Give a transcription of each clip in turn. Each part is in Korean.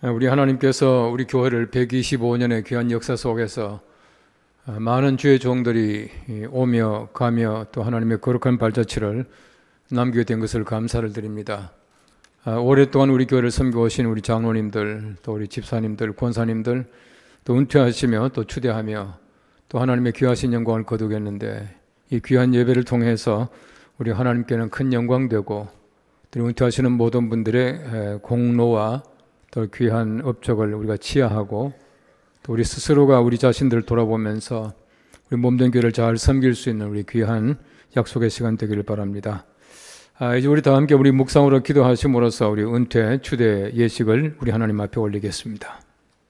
우리 하나님께서 우리 교회를 125년의 귀한 역사 속에서 많은 주의 종들이 오며 가며 또 하나님의 거룩한 발자취를 남기게 된 것을 감사를 드립니다. 오랫동안 우리 교회를 섬겨오신 우리 장로님들, 또 우리 집사님들, 권사님들, 또 은퇴하시며 또 추대하며 또 하나님의 귀하신 영광을 거두겠는데, 이 귀한 예배를 통해서 우리 하나님께는 큰 영광 되고 또 은퇴하시는 모든 분들의 공로와 또 귀한 업적을 우리가 치하하고 또 우리 스스로가 우리 자신들을 돌아보면서 우리 몸된 교회를 잘 섬길 수 있는 우리 귀한 약속의 시간 되기를 바랍니다. 이제 우리 다 함께 우리 묵상으로 기도하심으로써 우리 은퇴 추대 예식을 우리 하나님 앞에 올리겠습니다.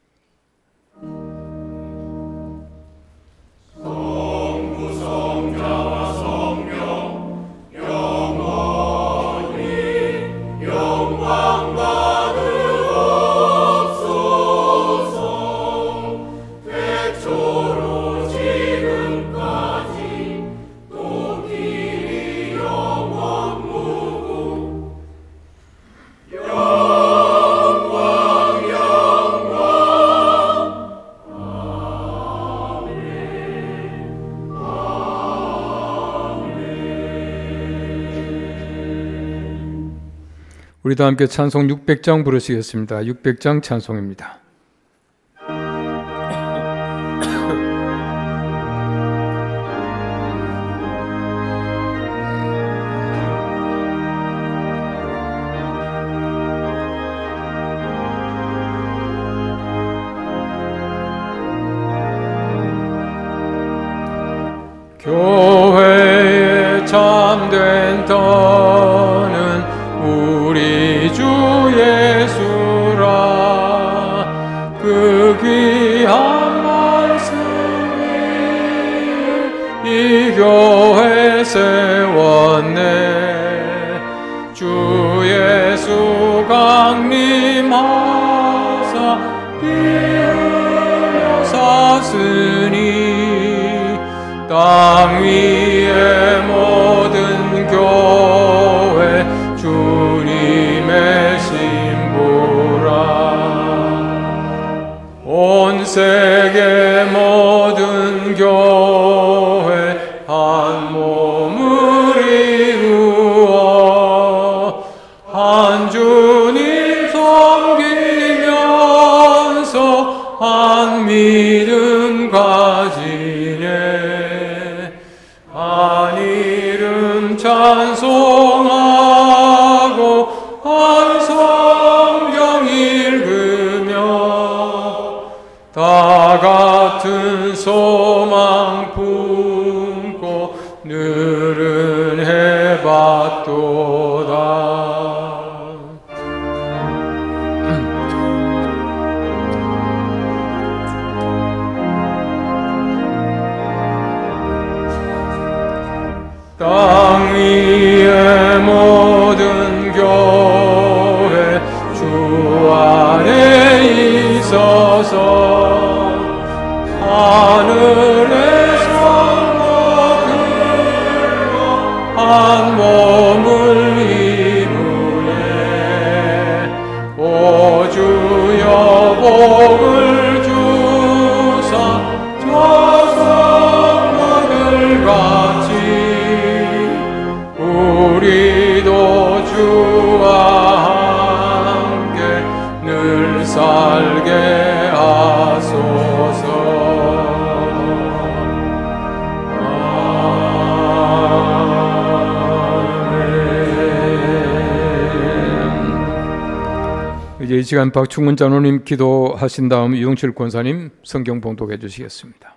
우리 다 함께 찬송 600장 부르시겠습니다. 600장 찬송입니다. 교회에 참된 터는 우리 주 예수라. 그 귀한 말씀이 이 교회 세웠네. 주 예수 강림하사 피 흘려 샀으니 땅 위의 모든 교회 주님의 신부라. 온 세계 모든 교회 한 몸을 이루어 한 주님 섬기면서 한 믿음 가지네. 한 이름 찬송하고 한 성경 읽으며 다 같은 소망 품고 늘은 해봤도다. 땅 위의 모든 교회 주 안에 있어서 하늘의 성도 들과 한 몸을 이루네. 오 주여 복을 주사 저 성도들 같이 우리도 주와 함께 늘 살게 하소서. 아멘. 이제 이 시간 박충문 장로님 기도하신 다음 유영철 권사님 성경 봉독해 주시겠습니다.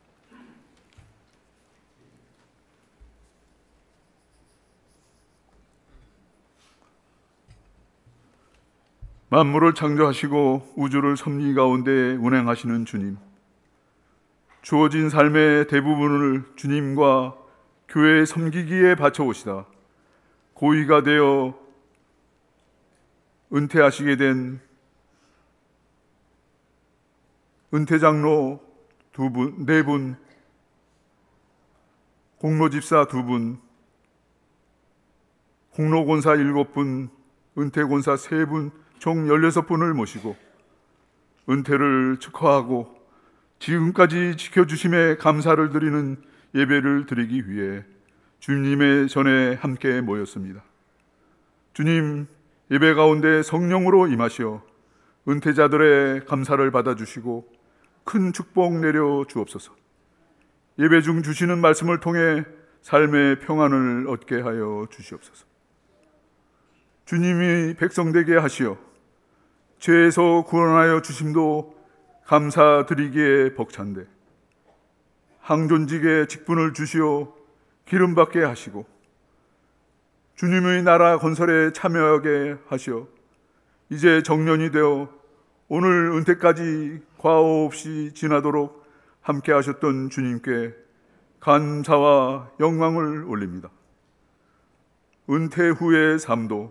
만물을 창조하시고 우주를 섭리 가운데 운행하시는 주님, 주어진 삶의 대부분을 주님과 교회 섬기기에 바쳐오시다 고위가 되어 은퇴하시게 된 은퇴장로 네 분, 공로집사 2분, 공로권사 7분, 은퇴권사 3분, 총 16분을 모시고 은퇴를 축하하고 지금까지 지켜주심에 감사를 드리는 예배를 드리기 위해 주님의 전에 함께 모였습니다. 주님, 예배 가운데 성령으로 임하시어 은퇴자들의 감사를 받아주시고 큰 축복 내려 주옵소서. 예배 중 주시는 말씀을 통해 삶의 평안을 얻게 하여 주시옵소서. 주님이 백성되게 하시어 죄에서 구원하여 주심도 감사드리기에 벅찬데 항존직의 직분을 주시어 기름받게 하시고 주님의 나라 건설에 참여하게 하시어 이제 정년이 되어 오늘 은퇴까지 과오 없이 지나도록 함께 하셨던 주님께 감사와 영광을 올립니다. 은퇴 후의 삶도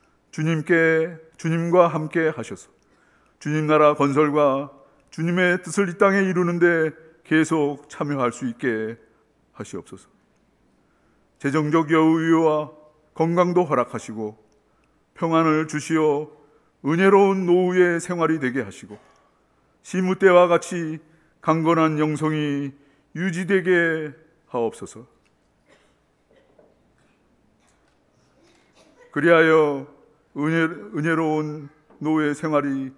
주님과 함께 하셔서 주님 나라 건설과 주님의 뜻을 이 땅에 이루는데 계속 참여할 수 있게 하시옵소서. 재정적 여유와 건강도 허락하시고 평안을 주시어 은혜로운 노후의 생활이 되게 하시고 시무 때와 같이 강건한 영성이 유지되게 하옵소서. 그리하여 은혜로운 노후의 생활이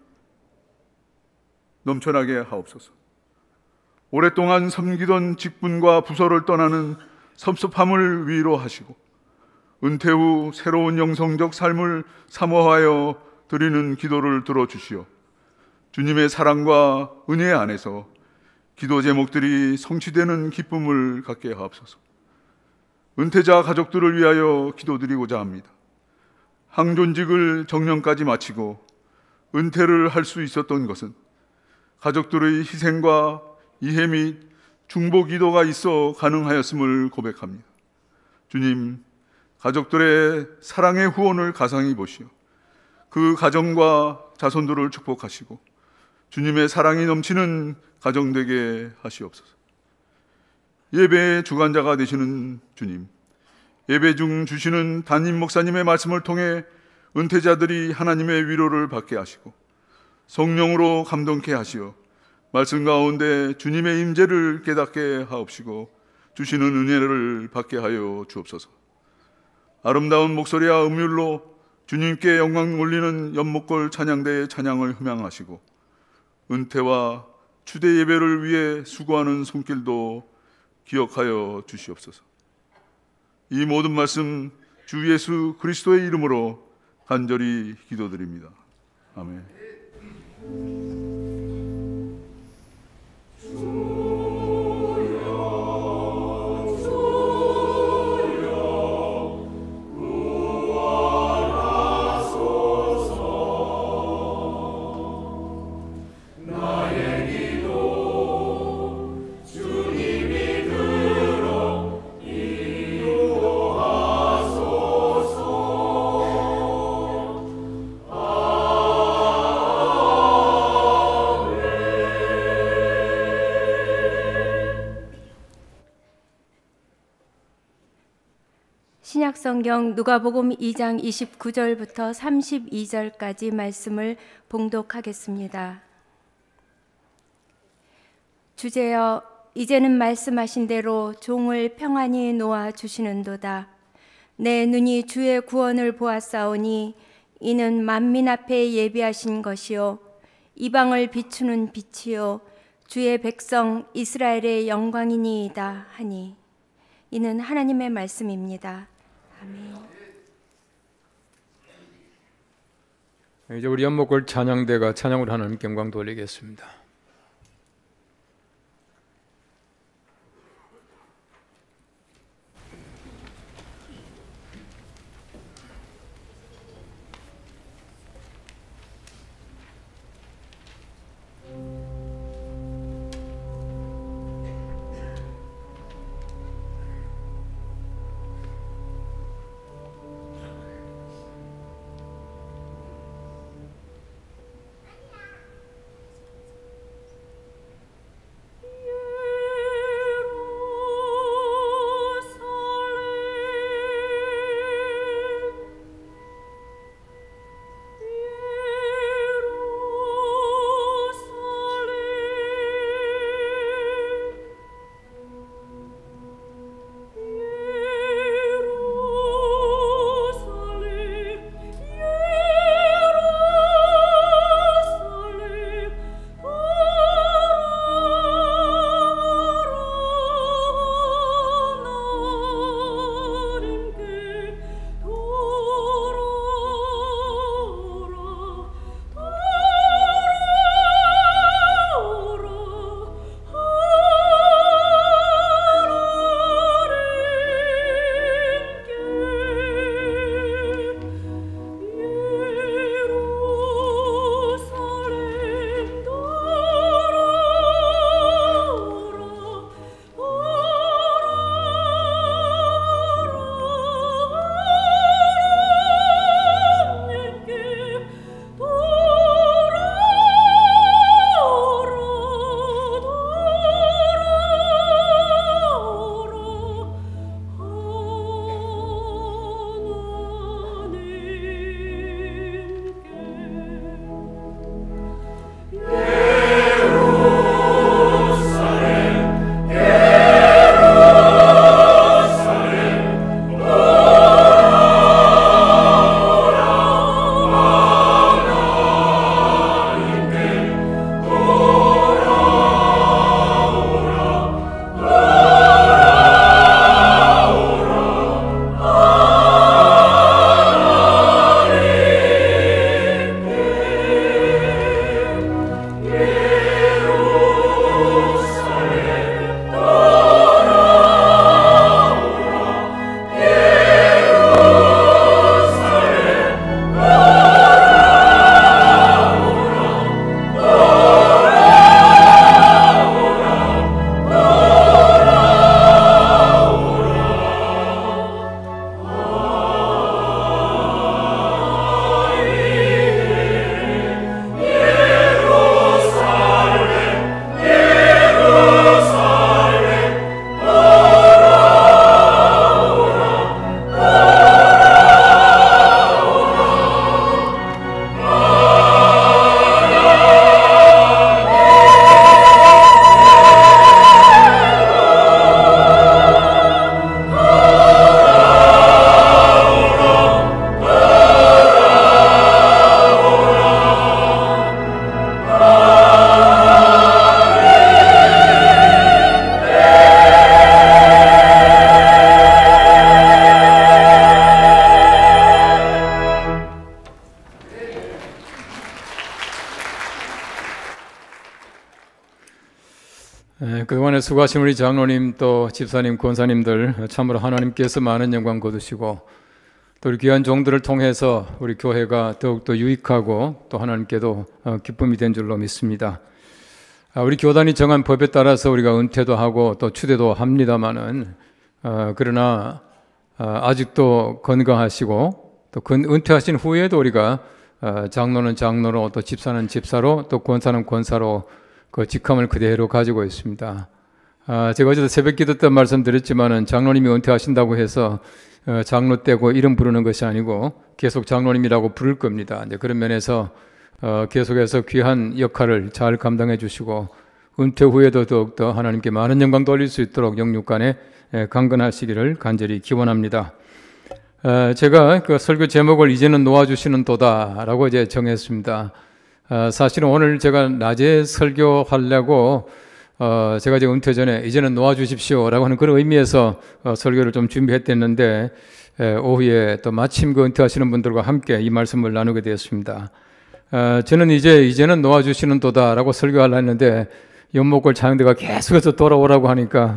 넘쳐나게 하옵소서. 오랫동안 섬기던 직분과 부서를 떠나는 섭섭함을 위로하시고 은퇴 후 새로운 영성적 삶을 사모하여 드리는 기도를 들어주시어 주님의 사랑과 은혜 안에서 기도 제목들이 성취되는 기쁨을 갖게 하옵소서. 은퇴자 가족들을 위하여 기도드리고자 합니다. 항존직을 정년까지 마치고 은퇴를 할 수 있었던 것은 가족들의 희생과 이해 및 중보 기도가 있어 가능하였음을 고백합니다. 주님, 가족들의 사랑의 후원을 가상히 보시어 그 가정과 자손들을 축복하시고 주님의 사랑이 넘치는 가정 되게 하시옵소서. 예배의 주관자가 되시는 주님, 예배 중 주시는 담임 목사님의 말씀을 통해 은퇴자들이 하나님의 위로를 받게 하시고 성령으로 감동케 하시어 말씀 가운데 주님의 임재를 깨닫게 하옵시고 주시는 은혜를 받게 하여 주옵소서. 아름다운 목소리와 음율로 주님께 영광 올리는 연목골 찬양대의 찬양을 흠양하시고 은퇴와 추대 예배를 위해 수고하는 손길도 기억하여 주시옵소서. 이 모든 말씀 주 예수 그리스도의 이름으로 간절히 기도드립니다. 아멘. 신약성경 누가복음 2장 29절부터 32절까지 말씀을 봉독하겠습니다. 주제여, 이제는 말씀하신 대로 종을 평안히 놓아 주시는도다. 내 눈이 주의 구원을 보았사오니 이는 만민 앞에 예비하신 것이요 이방을 비추는 빛이요 주의 백성 이스라엘의 영광이니이다 하니. 이는 하나님의 말씀입니다. 아멘. 이제 우리 연목골 찬양대가 찬양으로 하나님께 영광 돌리겠습니다. 그동안에 수고하신 우리 장로님 또 집사님, 권사님들 참으로 하나님께서 많은 영광 거두시고 또 우리 귀한 종들을 통해서 우리 교회가 더욱더 유익하고 또 하나님께도 기쁨이 된 줄로 믿습니다. 우리 교단이 정한 법에 따라서 우리가 은퇴도 하고 또 추대도 합니다마는 그러나 아직도 건강하시고 또 은퇴하신 후에도 우리가 장로는 장로로 또 집사는 집사로 또 권사는 권사로 그 직함을 그대로 가지고 있습니다. 제가 어제도 새벽 기도 때 말씀드렸지만은 장로님이 은퇴하신다고 해서 장로 떼고 이름 부르는 것이 아니고 계속 장로님이라고 부를 겁니다. 이제 그런 면에서 계속해서 귀한 역할을 잘 감당해 주시고 은퇴 후에도 더욱더 하나님께 많은 영광 돌릴 수 있도록 영육간에 강건하시기를 간절히 기원합니다. 제가 그 설교 제목을 이제는 놓아주시는 도다라고 이제 정했습니다. 사실은 오늘 제가 낮에 설교하려고 제가 이제 은퇴 전에 이제는 놓아주십시오라고 하는 그런 의미에서 설교를 좀 준비했댔는데 오후에 또 마침 그 은퇴하시는 분들과 함께 이 말씀을 나누게 되었습니다. 저는 이제는 놓아주시는 도다라고 설교하려 했는데 연목골 자영대가 계속해서 돌아오라고 하니까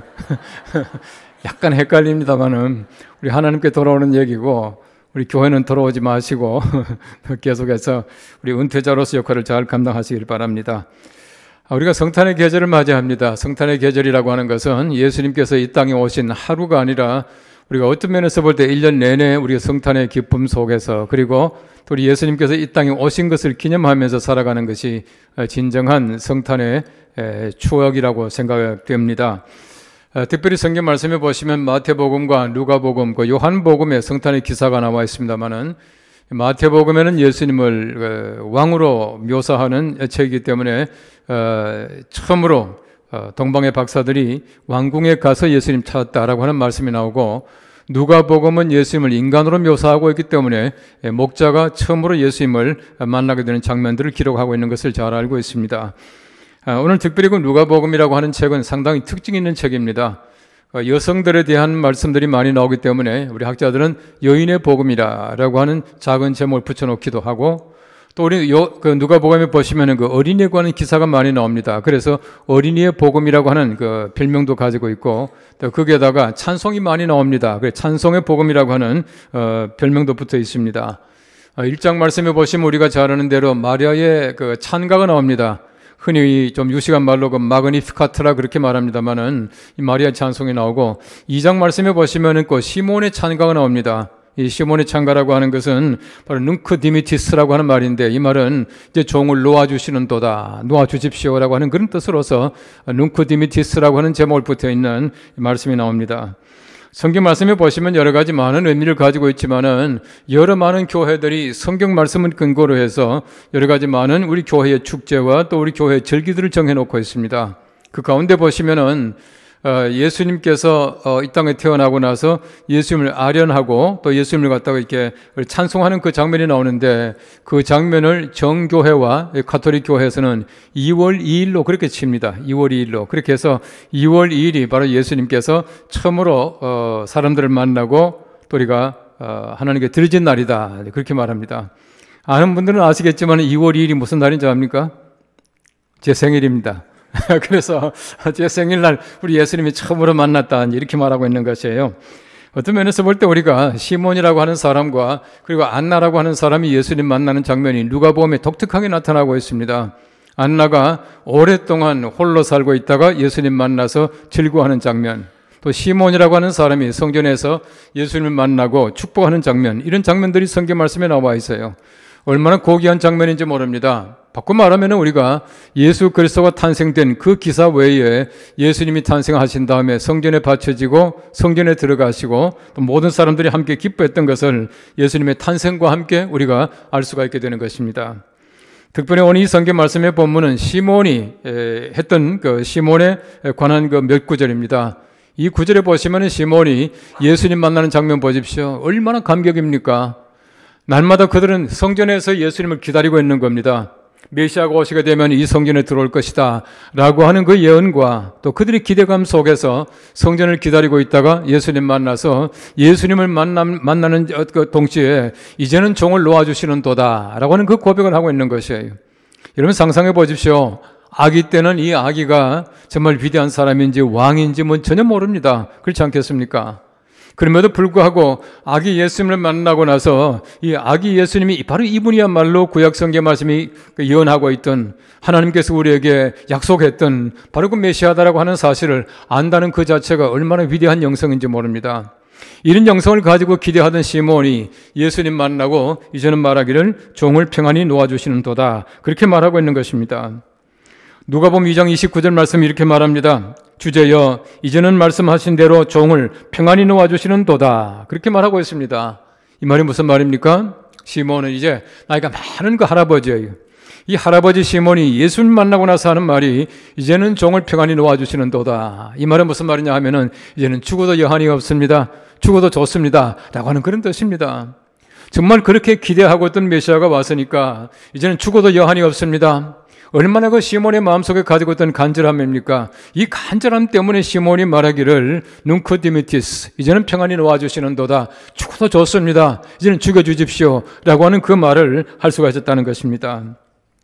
약간 헷갈립니다만은 우리 하나님께 돌아오는 얘기고 우리 교회는 돌아오지 마시고 계속해서 우리 은퇴자로서 역할을 잘 감당하시길 바랍니다. 우리가 성탄의 계절을 맞이합니다. 성탄의 계절이라고 하는 것은 예수님께서 이 땅에 오신 하루가 아니라 우리가 어떤 면에서 볼 때 1년 내내 우리가 성탄의 기쁨 속에서 그리고 또 우리 예수님께서 이 땅에 오신 것을 기념하면서 살아가는 것이 진정한 성탄의 추억이라고 생각됩니다. 특별히 성경 말씀에 보시면 마태복음과 누가복음, 요한복음에 성탄의 기사가 나와 있습니다만은 마태복음에는 예수님을 왕으로 묘사하는 책이기 때문에 처음으로 동방의 박사들이 왕궁에 가서 예수님 찾았다라고 하는 말씀이 나오고 누가복음은 예수님을 인간으로 묘사하고 있기 때문에 목자가 처음으로 예수님을 만나게 되는 장면들을 기록하고 있는 것을 잘 알고 있습니다. 오늘 특별히 그 누가복음이라고 하는 책은 상당히 특징 있는 책입니다. 여성들에 대한 말씀들이 많이 나오기 때문에 우리 학자들은 여인의 복음이라고 하는 작은 제목을 붙여놓기도 하고 또 우리 그 누가복음에 보시면은 그 어린이에 관한 기사가 많이 나옵니다. 그래서 어린이의 복음이라고 하는 그 별명도 가지고 있고 또 거기에다가 찬송이 많이 나옵니다. 그래서 찬송의 복음이라고 하는 별명도 붙어 있습니다. 1장 말씀에 보시면 우리가 잘 아는 대로 마리아의 그 찬가가 나옵니다. 흔히 좀 유식한 말로 그 마그니피카트라 그렇게 말합니다만은 이 마리아 찬송이 나오고 2장 말씀에 보시면은 그 시몬의 찬가가 나옵니다. 이 시몬의 찬가라고 하는 것은 바로 뭉크 디미티스라고 하는 말인데 이 말은 이제 종을 놓아주시는 도다, 놓아주십시오라고 하는 그런 뜻으로서 뭉크 디미티스라고 하는 제목을 붙어 있는 말씀이 나옵니다. 성경 말씀에 보시면 여러 가지 많은 의미를 가지고 있지만은 여러 많은 교회들이 성경 말씀을 근거로 해서 여러 가지 많은 우리 교회의 축제와 또 우리 교회의 절기들을 정해놓고 있습니다. 그 가운데 보시면은 예수님께서 이 땅에 태어나고 나서 예수님을 아련하고 또 예수님을 갖다가 이렇게 찬송하는 그 장면이 나오는데 그 장면을 정교회와 가톨릭 교회에서는 2월 2일로 그렇게 칩니다. 2월 2일로. 그렇게 해서 2월 2일이 바로 예수님께서 처음으로 사람들을 만나고 또 우리가 하나님께 드려진 날이다. 그렇게 말합니다. 아는 분들은 아시겠지만 2월 2일이 무슨 날인지 압니까? 제 생일입니다. 그래서 제 생일날 우리 예수님이 처음으로 만났다 이렇게 말하고 있는 것이에요. 어떤 면에서 볼 때 우리가 시몬이라고 하는 사람과 그리고 안나라고 하는 사람이 예수님 만나는 장면이 누가복음에 독특하게 나타나고 있습니다. 안나가 오랫동안 홀로 살고 있다가 예수님 만나서 즐거워하는 장면, 또 시몬이라고 하는 사람이 성전에서 예수님을 만나고 축복하는 장면, 이런 장면들이 성경 말씀에 나와 있어요. 얼마나 고귀한 장면인지 모릅니다. 바꿔 말하면 우리가 예수 그리스도가 탄생된 그 기사 외에 예수님이 탄생하신 다음에 성전에 바쳐지고 성전에 들어가시고 또 모든 사람들이 함께 기뻐했던 것을 예수님의 탄생과 함께 우리가 알 수가 있게 되는 것입니다. 특별히 오늘 이 성경 말씀의 본문은 시몬이 했던 그 시몬에 관한 그 몇 구절입니다. 이 구절에 보시면 시몬이 예수님 만나는 장면 보십시오. 얼마나 감격입니까? 날마다 그들은 성전에서 예수님을 기다리고 있는 겁니다. 메시아가 오시게 되면 이 성전에 들어올 것이다 라고 하는 그 예언과 또 그들의 기대감 속에서 성전을 기다리고 있다가 예수님 만나서 예수님을 만나는 그 동시에 이제는 종을 놓아주시는 도다 라고 하는 그 고백을 하고 있는 것이에요. 여러분 상상해 보십시오. 아기 때는 이 아기가 정말 위대한 사람인지 왕인지 뭐 전혀 모릅니다. 그렇지 않겠습니까? 그럼에도 불구하고 아기 예수님을 만나고 나서 이 아기 예수님이 바로 이분이야말로 구약 성경 말씀이 예언하고 있던 하나님께서 우리에게 약속했던 바로 그 메시아다라고 하는 사실을 안다는 그 자체가 얼마나 위대한 영성인지 모릅니다. 이런 영성을 가지고 기대하던 시몬이 예수님 만나고 이제는 말하기를 종을 평안히 놓아주시는 도다, 그렇게 말하고 있는 것입니다. 누가복음 2장 29절 말씀이 이렇게 말합니다. 주제여 이제는 말씀하신 대로 종을 평안히 놓아주시는 도다, 그렇게 말하고 있습니다. 이 말이 무슨 말입니까? 시몬은 이제 나이가 많은 그 할아버지예요. 이 할아버지 시몬이 예수님 만나고 나서 하는 말이 이제는 종을 평안히 놓아주시는 도다. 이 말은 무슨 말이냐 하면은 이제는 죽어도 여한이 없습니다, 죽어도 좋습니다 라고 하는 그런 뜻입니다. 정말 그렇게 기대하고 있던 메시아가 왔으니까 이제는 죽어도 여한이 없습니다. 얼마나 그 시몬의 마음속에 가지고 있던 간절함입니까? 이 간절함 때문에 시몬이 말하기를 눈크 디미티스, 이제는 평안히 놓아주시는도다, 죽어도 좋습니다, 이제는 죽여주십시오 라고 하는 그 말을 할 수가 있었다는 것입니다.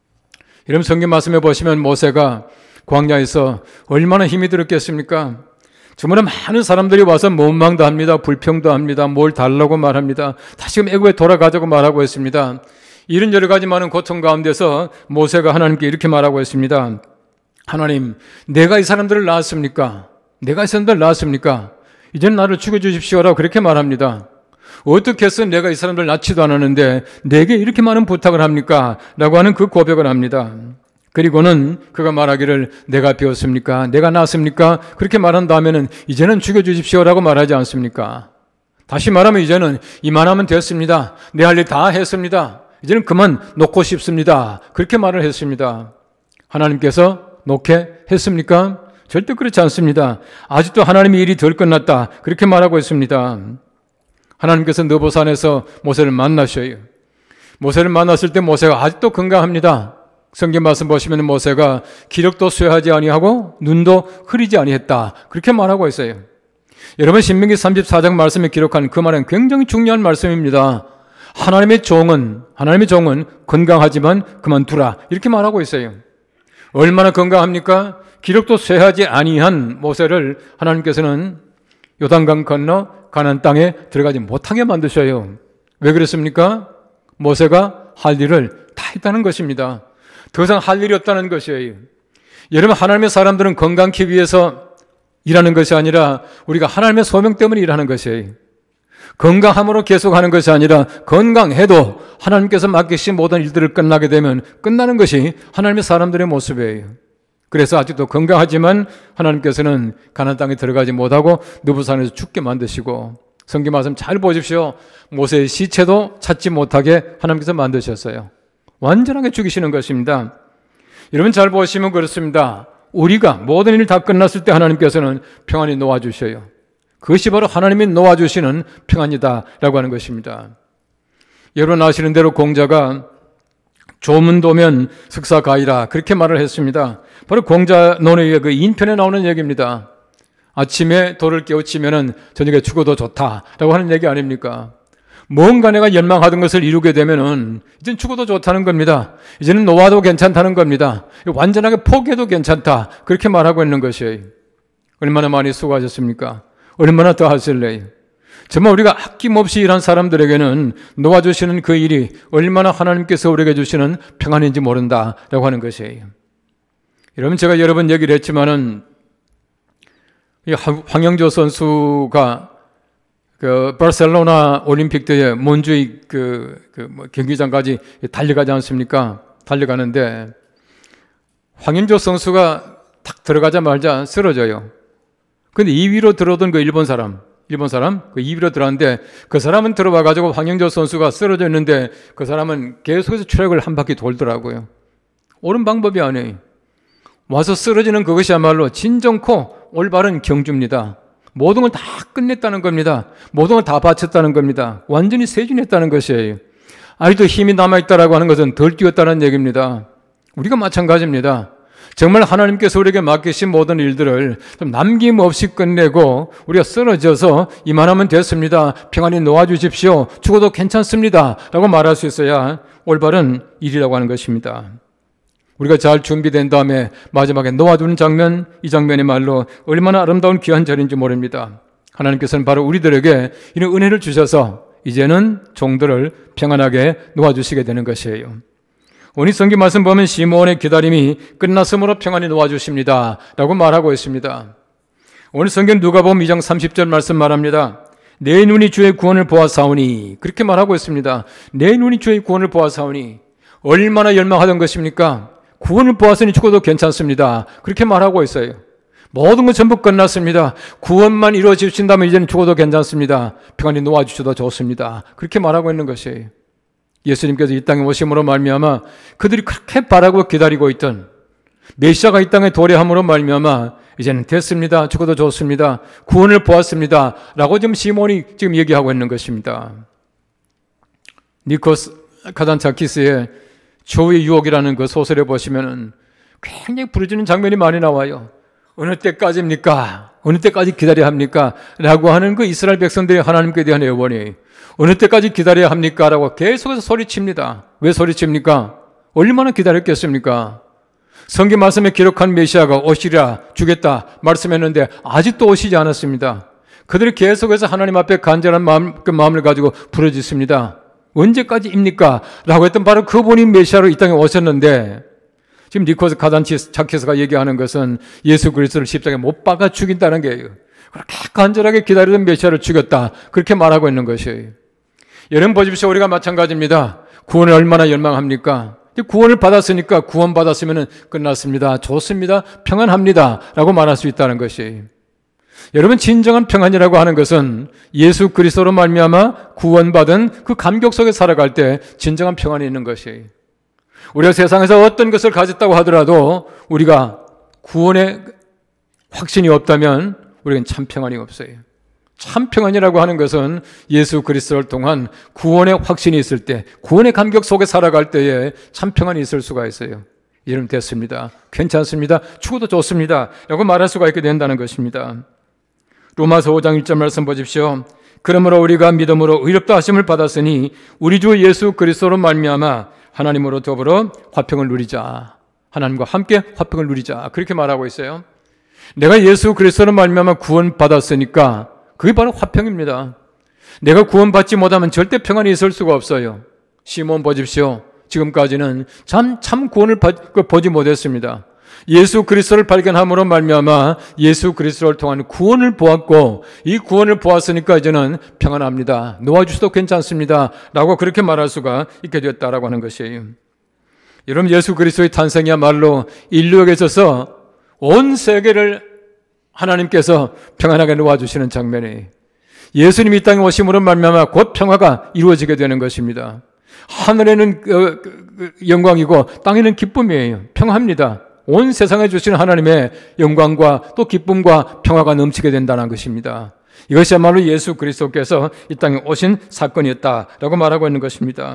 여러분 성경 말씀에 보시면 모세가 광야에서 얼마나 힘이 들었겠습니까? 정말 많은 사람들이 와서 원망도 합니다, 불평도 합니다, 뭘 달라고 말합니다, 다시금 애굽에 돌아가자고 말하고 있습니다. 이런 여러 가지 많은 고통 가운데서 모세가 하나님께 이렇게 말하고 있습니다. 하나님, 내가 이 사람들을 낳았습니까? 내가 이 사람들을 낳았습니까? 이제는 나를 죽여주십시오라고 그렇게 말합니다. 어떻게 해서 내가 이 사람들을 낳지도 않았는데 내게 이렇게 많은 부탁을 합니까? 라고 하는 그 고백을 합니다. 그리고는 그가 말하기를 내가 배웠습니까? 내가 낳았습니까? 그렇게 말한 다음에는 이제는 죽여주십시오라고 말하지 않습니까? 다시 말하면 이제는 이만하면 됐습니다, 내 할 일 다 했습니다, 이제는 그만 놓고 싶습니다, 그렇게 말을 했습니다. 하나님께서 놓게 했습니까? 절대 그렇지 않습니다. 아직도 하나님의 일이 덜 끝났다, 그렇게 말하고 있습니다. 하나님께서 느보산에서 모세를 만나셔요. 모세를 만났을 때 모세가 아직도 건강합니다. 성경 말씀 보시면 모세가 기력도 쇠하지 아니하고 눈도 흐리지 아니했다, 그렇게 말하고 있어요. 여러분 신명기 34장 말씀에 기록한 그 말은 굉장히 중요한 말씀입니다. 하나님의 종은 건강하지만 그만두라, 이렇게 말하고 있어요. 얼마나 건강합니까? 기력도 쇠하지 아니한 모세를 하나님께서는 요단강 건너 가나안 땅에 들어가지 못하게 만드셔요. 왜 그랬습니까? 모세가 할 일을 다 했다는 것입니다. 더 이상 할 일이 없다는 것이에요. 여러분 하나님의 사람들은 건강기 위해서 일하는 것이 아니라 우리가 하나님의 소명 때문에 일하는 것이에요. 건강함으로 계속하는 것이 아니라 건강해도 하나님께서 맡기신 모든 일들을 끝나게 되면 끝나는 것이 하나님의 사람들의 모습이에요. 그래서 아직도 건강하지만 하나님께서는 가나안 땅에 들어가지 못하고 느부산에서 죽게 만드시고, 성경 말씀 잘 보십시오. 모세의 시체도 찾지 못하게 하나님께서 만드셨어요. 완전하게 죽이시는 것입니다. 여러분 잘 보시면 그렇습니다. 우리가 모든 일 다 끝났을 때 하나님께서는 평안히 놓아주셔요. 그것이 바로 하나님이 놓아주시는 평안이다라고 하는 것입니다. 여러분 아시는 대로 공자가 조문도면 석사가이라 그렇게 말을 했습니다. 바로 공자론의 그 인편에 나오는 얘기입니다. 아침에 돌을 깨우치면 저녁에 죽어도 좋다라고 하는 얘기 아닙니까? 뭔가 내가 연망하던 것을 이루게 되면은 이제는 죽어도 좋다는 겁니다. 이제는 놓아도 괜찮다는 겁니다. 완전하게 포기해도 괜찮다, 그렇게 말하고 있는 것이에요. 얼마나 많이 수고하셨습니까? 얼마나 더 하실래요? 정말 우리가 아낌없이 일한 사람들에게는 놓아주시는 그 일이 얼마나 하나님께서 우리에게 주시는 평안인지 모른다라고 하는 것이에요. 여러분 제가 여러 번 얘기를 했지만은 황영조 선수가 그 바르셀로나 올림픽 때에 몬주이 경기장까지 달려가지 않습니까? 달려가는데 황영조 선수가 탁 들어가자마자 쓰러져요. 근데 2위로 들어오던 그 일본 사람 그 2위로 들어왔는데 그 사람은 들어와 가지고 황영조 선수가 쓰러져 있는데 그 사람은 계속해서 트랙을 한 바퀴 돌더라고요. 옳은 방법이 아니에요. 와서 쓰러지는 그것이야말로 진정코 올바른 경주입니다. 모든 걸 다 끝냈다는 겁니다. 모든 걸 다 바쳤다는 겁니다. 완전히 세진했다는 것이에요. 아직도 힘이 남아있다라고 하는 것은 덜 뛰었다는 얘기입니다. 우리가 마찬가지입니다. 정말 하나님께서 우리에게 맡기신 모든 일들을 좀 남김없이 끝내고 우리가 쓰러져서 이만하면 됐습니다, 평안히 놓아주십시오, 죽어도 괜찮습니다 라고 말할 수 있어야 올바른 일이라고 하는 것입니다. 우리가 잘 준비된 다음에 마지막에 놓아주는 장면, 이 장면이 말로 얼마나 아름다운 귀한 절인지 모릅니다. 하나님께서는 바로 우리들에게 이런 은혜를 주셔서 이제는 종들을 평안하게 놓아주시게 되는 것이에요. 오늘 성경 말씀 보면 시므온의 기다림이 끝났으므로 평안히 놓아주십니다 라고 말하고 있습니다. 오늘 성경 누가복음 2장 30절 말씀 말합니다. 내 눈이 주의 구원을 보았사오니, 그렇게 말하고 있습니다. 내 눈이 주의 구원을 보았사오니, 얼마나 열망하던 것입니까? 구원을 보았으니 죽어도 괜찮습니다. 그렇게 말하고 있어요. 모든 건 전부 끝났습니다. 구원만 이루어지신다면 이제는 죽어도 괜찮습니다. 평안히 놓아주셔도 좋습니다. 그렇게 말하고 있는 것이에요. 예수님께서 이 땅에 오심으로 말미암아 그들이 그렇게 바라고 기다리고 있던 메시아가 이 땅에 도래함으로 말미암아 이제는 됐습니다. 죽어도 좋습니다. 구원을 보았습니다. 라고 지금 시몬이 지금 얘기하고 있는 것입니다. 니코스 카잔차키스의 조의 유혹이라는 그 소설에 보시면은 굉장히 부르짖는 장면이 많이 나와요. 어느 때까지입니까? 어느 때까지 기다려야 합니까? 라고 하는 그 이스라엘 백성들의 하나님께 대한 애원이 어느 때까지 기다려야 합니까? 라고 계속해서 소리칩니다. 왜 소리칩니까? 얼마나 기다렸겠습니까? 성경 말씀에 기록한 메시아가 오시리라, 주겠다 말씀했는데 아직도 오시지 않았습니다. 그들이 계속해서 하나님 앞에 간절한 마음을 가지고 부르짖습니다. 언제까지입니까? 라고 했던 바로 그분이 메시아로 이 땅에 오셨는데, 지금 니코스 카잔차키스가 얘기하는 것은 예수 그리스도를 십자가에 못 박아 죽인다는 게예요. 그렇게 간절하게 기다리던 메시아를 죽였다, 그렇게 말하고 있는 것이에요. 여러분 보십시오. 우리가 마찬가지입니다. 구원을 얼마나 열망합니까? 구원을 받았으니까 구원 받았으면 끝났습니다. 좋습니다. 평안합니다. 라고 말할 수 있다는 것이에요. 여러분, 진정한 평안이라고 하는 것은 예수 그리스도로 말미암아 구원받은 그 감격 속에 살아갈 때 진정한 평안이 있는 것이에요. 우리가 세상에서 어떤 것을 가졌다고 하더라도 우리가 구원의 확신이 없다면 우리는 참 평안이 없어요. 참 평안이라고 하는 것은 예수 그리스도를 통한 구원의 확신이 있을 때, 구원의 감격 속에 살아갈 때에 참 평안이 있을 수가 있어요. 이름 됐습니다. 괜찮습니다. 죽어도 좋습니다. 라고 말할 수가 있게 된다는 것입니다. 로마서 5장 1절 말씀 보십시오. 그러므로 우리가 믿음으로 의롭다 하심을 받았으니 우리 주 예수 그리스도로 말미암아 하나님으로 더불어 화평을 누리자. 하나님과 함께 화평을 누리자. 그렇게 말하고 있어요. 내가 예수 그리스도로 말미암아 구원받았으니까 그게 바로 화평입니다. 내가 구원받지 못하면 절대 평안이 있을 수가 없어요. 시몬 보십시오. 지금까지는 참 구원을 보지 못했습니다. 예수 그리스도를 발견함으로 말미암아 예수 그리스도를 통한 구원을 보았고, 이 구원을 보았으니까 이제는 평안합니다. 놓아주셔도 괜찮습니다. 라고 그렇게 말할 수가 있게 되었다라고 하는 것이에요. 여러분, 예수 그리스도의 탄생이야말로 인류에게 있어서 온 세계를 하나님께서 평안하게 놓아주시는 장면이, 예수님이 이 땅에 오심으로 말미암아 곧 평화가 이루어지게 되는 것입니다. 하늘에는 영광이고 땅에는 기쁨이에요. 평화입니다. 온 세상에 주시는 하나님의 영광과 또 기쁨과 평화가 넘치게 된다는 것입니다. 이것이야말로 예수 그리스도께서 이 땅에 오신 사건이었다라고 말하고 있는 것입니다.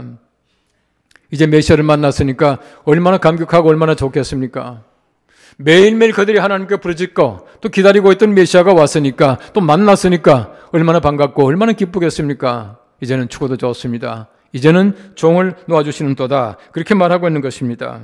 이제 메시아를 만났으니까 얼마나 감격하고 얼마나 좋겠습니까? 매일매일 그들이 하나님께 부르짖고 또 기다리고 있던 메시아가 왔으니까, 또 만났으니까 얼마나 반갑고 얼마나 기쁘겠습니까? 이제는 죽어도 좋습니다. 이제는 종을 놓아주시는 도다. 그렇게 말하고 있는 것입니다.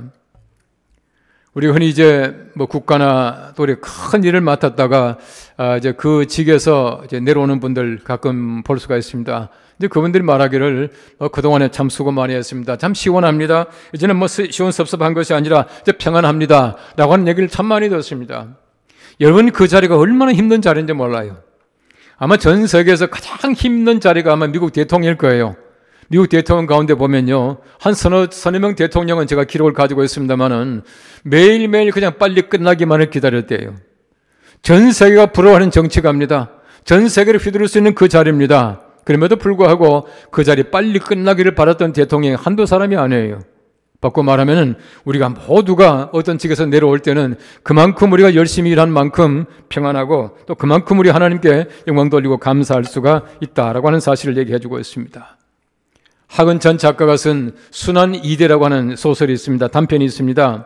우리 흔히 이제 국가나 또 큰 일을 맡았다가 이제 그 직에서 이제 내려오는 분들 가끔 볼 수가 있습니다. 이제 그분들이 말하기를 그동안에 참 수고 많이 했습니다. 참 시원합니다. 이제는 시원섭섭한 것이 아니라 이제 평안합니다. 라고 하는 얘기를 참 많이 들었습니다. 여러분, 그 자리가 얼마나 힘든 자리인지 몰라요. 아마 전 세계에서 가장 힘든 자리가 아마 미국 대통령일 거예요. 미국 대통령 가운데 보면요, 한 서너 명 대통령은 제가 기록을 가지고 있습니다만은 매일매일 그냥 빨리 끝나기만을 기다릴 때예요. 전 세계가 부러워하는 정치가입니다. 전 세계를 휘두를 수 있는 그 자리입니다. 그럼에도 불구하고 그 자리 빨리 끝나기를 바랐던 대통령이 한두 사람이 아니에요. 바꿔 말하면 우리가 모두가 어떤 직에서 내려올 때는 그만큼 우리가 열심히 일한 만큼 평안하고, 또 그만큼 우리 하나님께 영광 돌리고 감사할 수가 있다라고 하는 사실을 얘기해 주고 있습니다. 하근찬 작가가 쓴 순환 이대라고 하는 소설이 있습니다. 단편이 있습니다.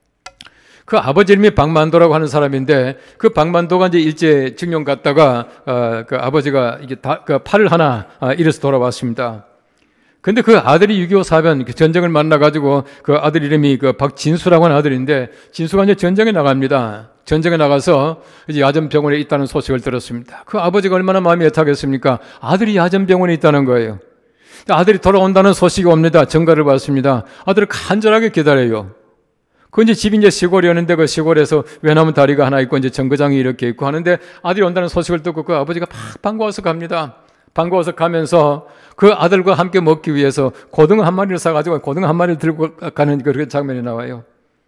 그 아버지 이름이 박만도라고 하는 사람인데, 그 박만도가 이제 일제 징용 갔다가 그 아버지가 이게 그 팔을 하나 잃어서 돌아왔습니다. 근데 그 아들이 6.25 사변 전쟁을 만나가지고 그 아들 이름이 그 박진수라고 하는 아들인데 진수가 이제 전쟁에 나갑니다. 전쟁에 나가서 이제 야전병원에 있다는 소식을 들었습니다. 그 아버지가 얼마나 마음이 애타겠습니까? 아들이 야전병원에 있다는 거예요. 아들이 돌아온다는 소식이 옵니다. 전가를 받습니다. 아들을 간절하게 기다려요. 그 이제 집이 이제 시골이었는데 그 시골에서 외나무 다리가 하나 있고 이제 정거장이 이렇게 있고 하는데 아들이 온다는 소식을 듣고 그 아버지가 막 반가워서 갑니다. 반가워서 가면서 그 아들과 함께 먹기 위해서 고등어 한 마리를 사가지고 고등어 한 마리를 들고 가는 그런 장면이 나와요.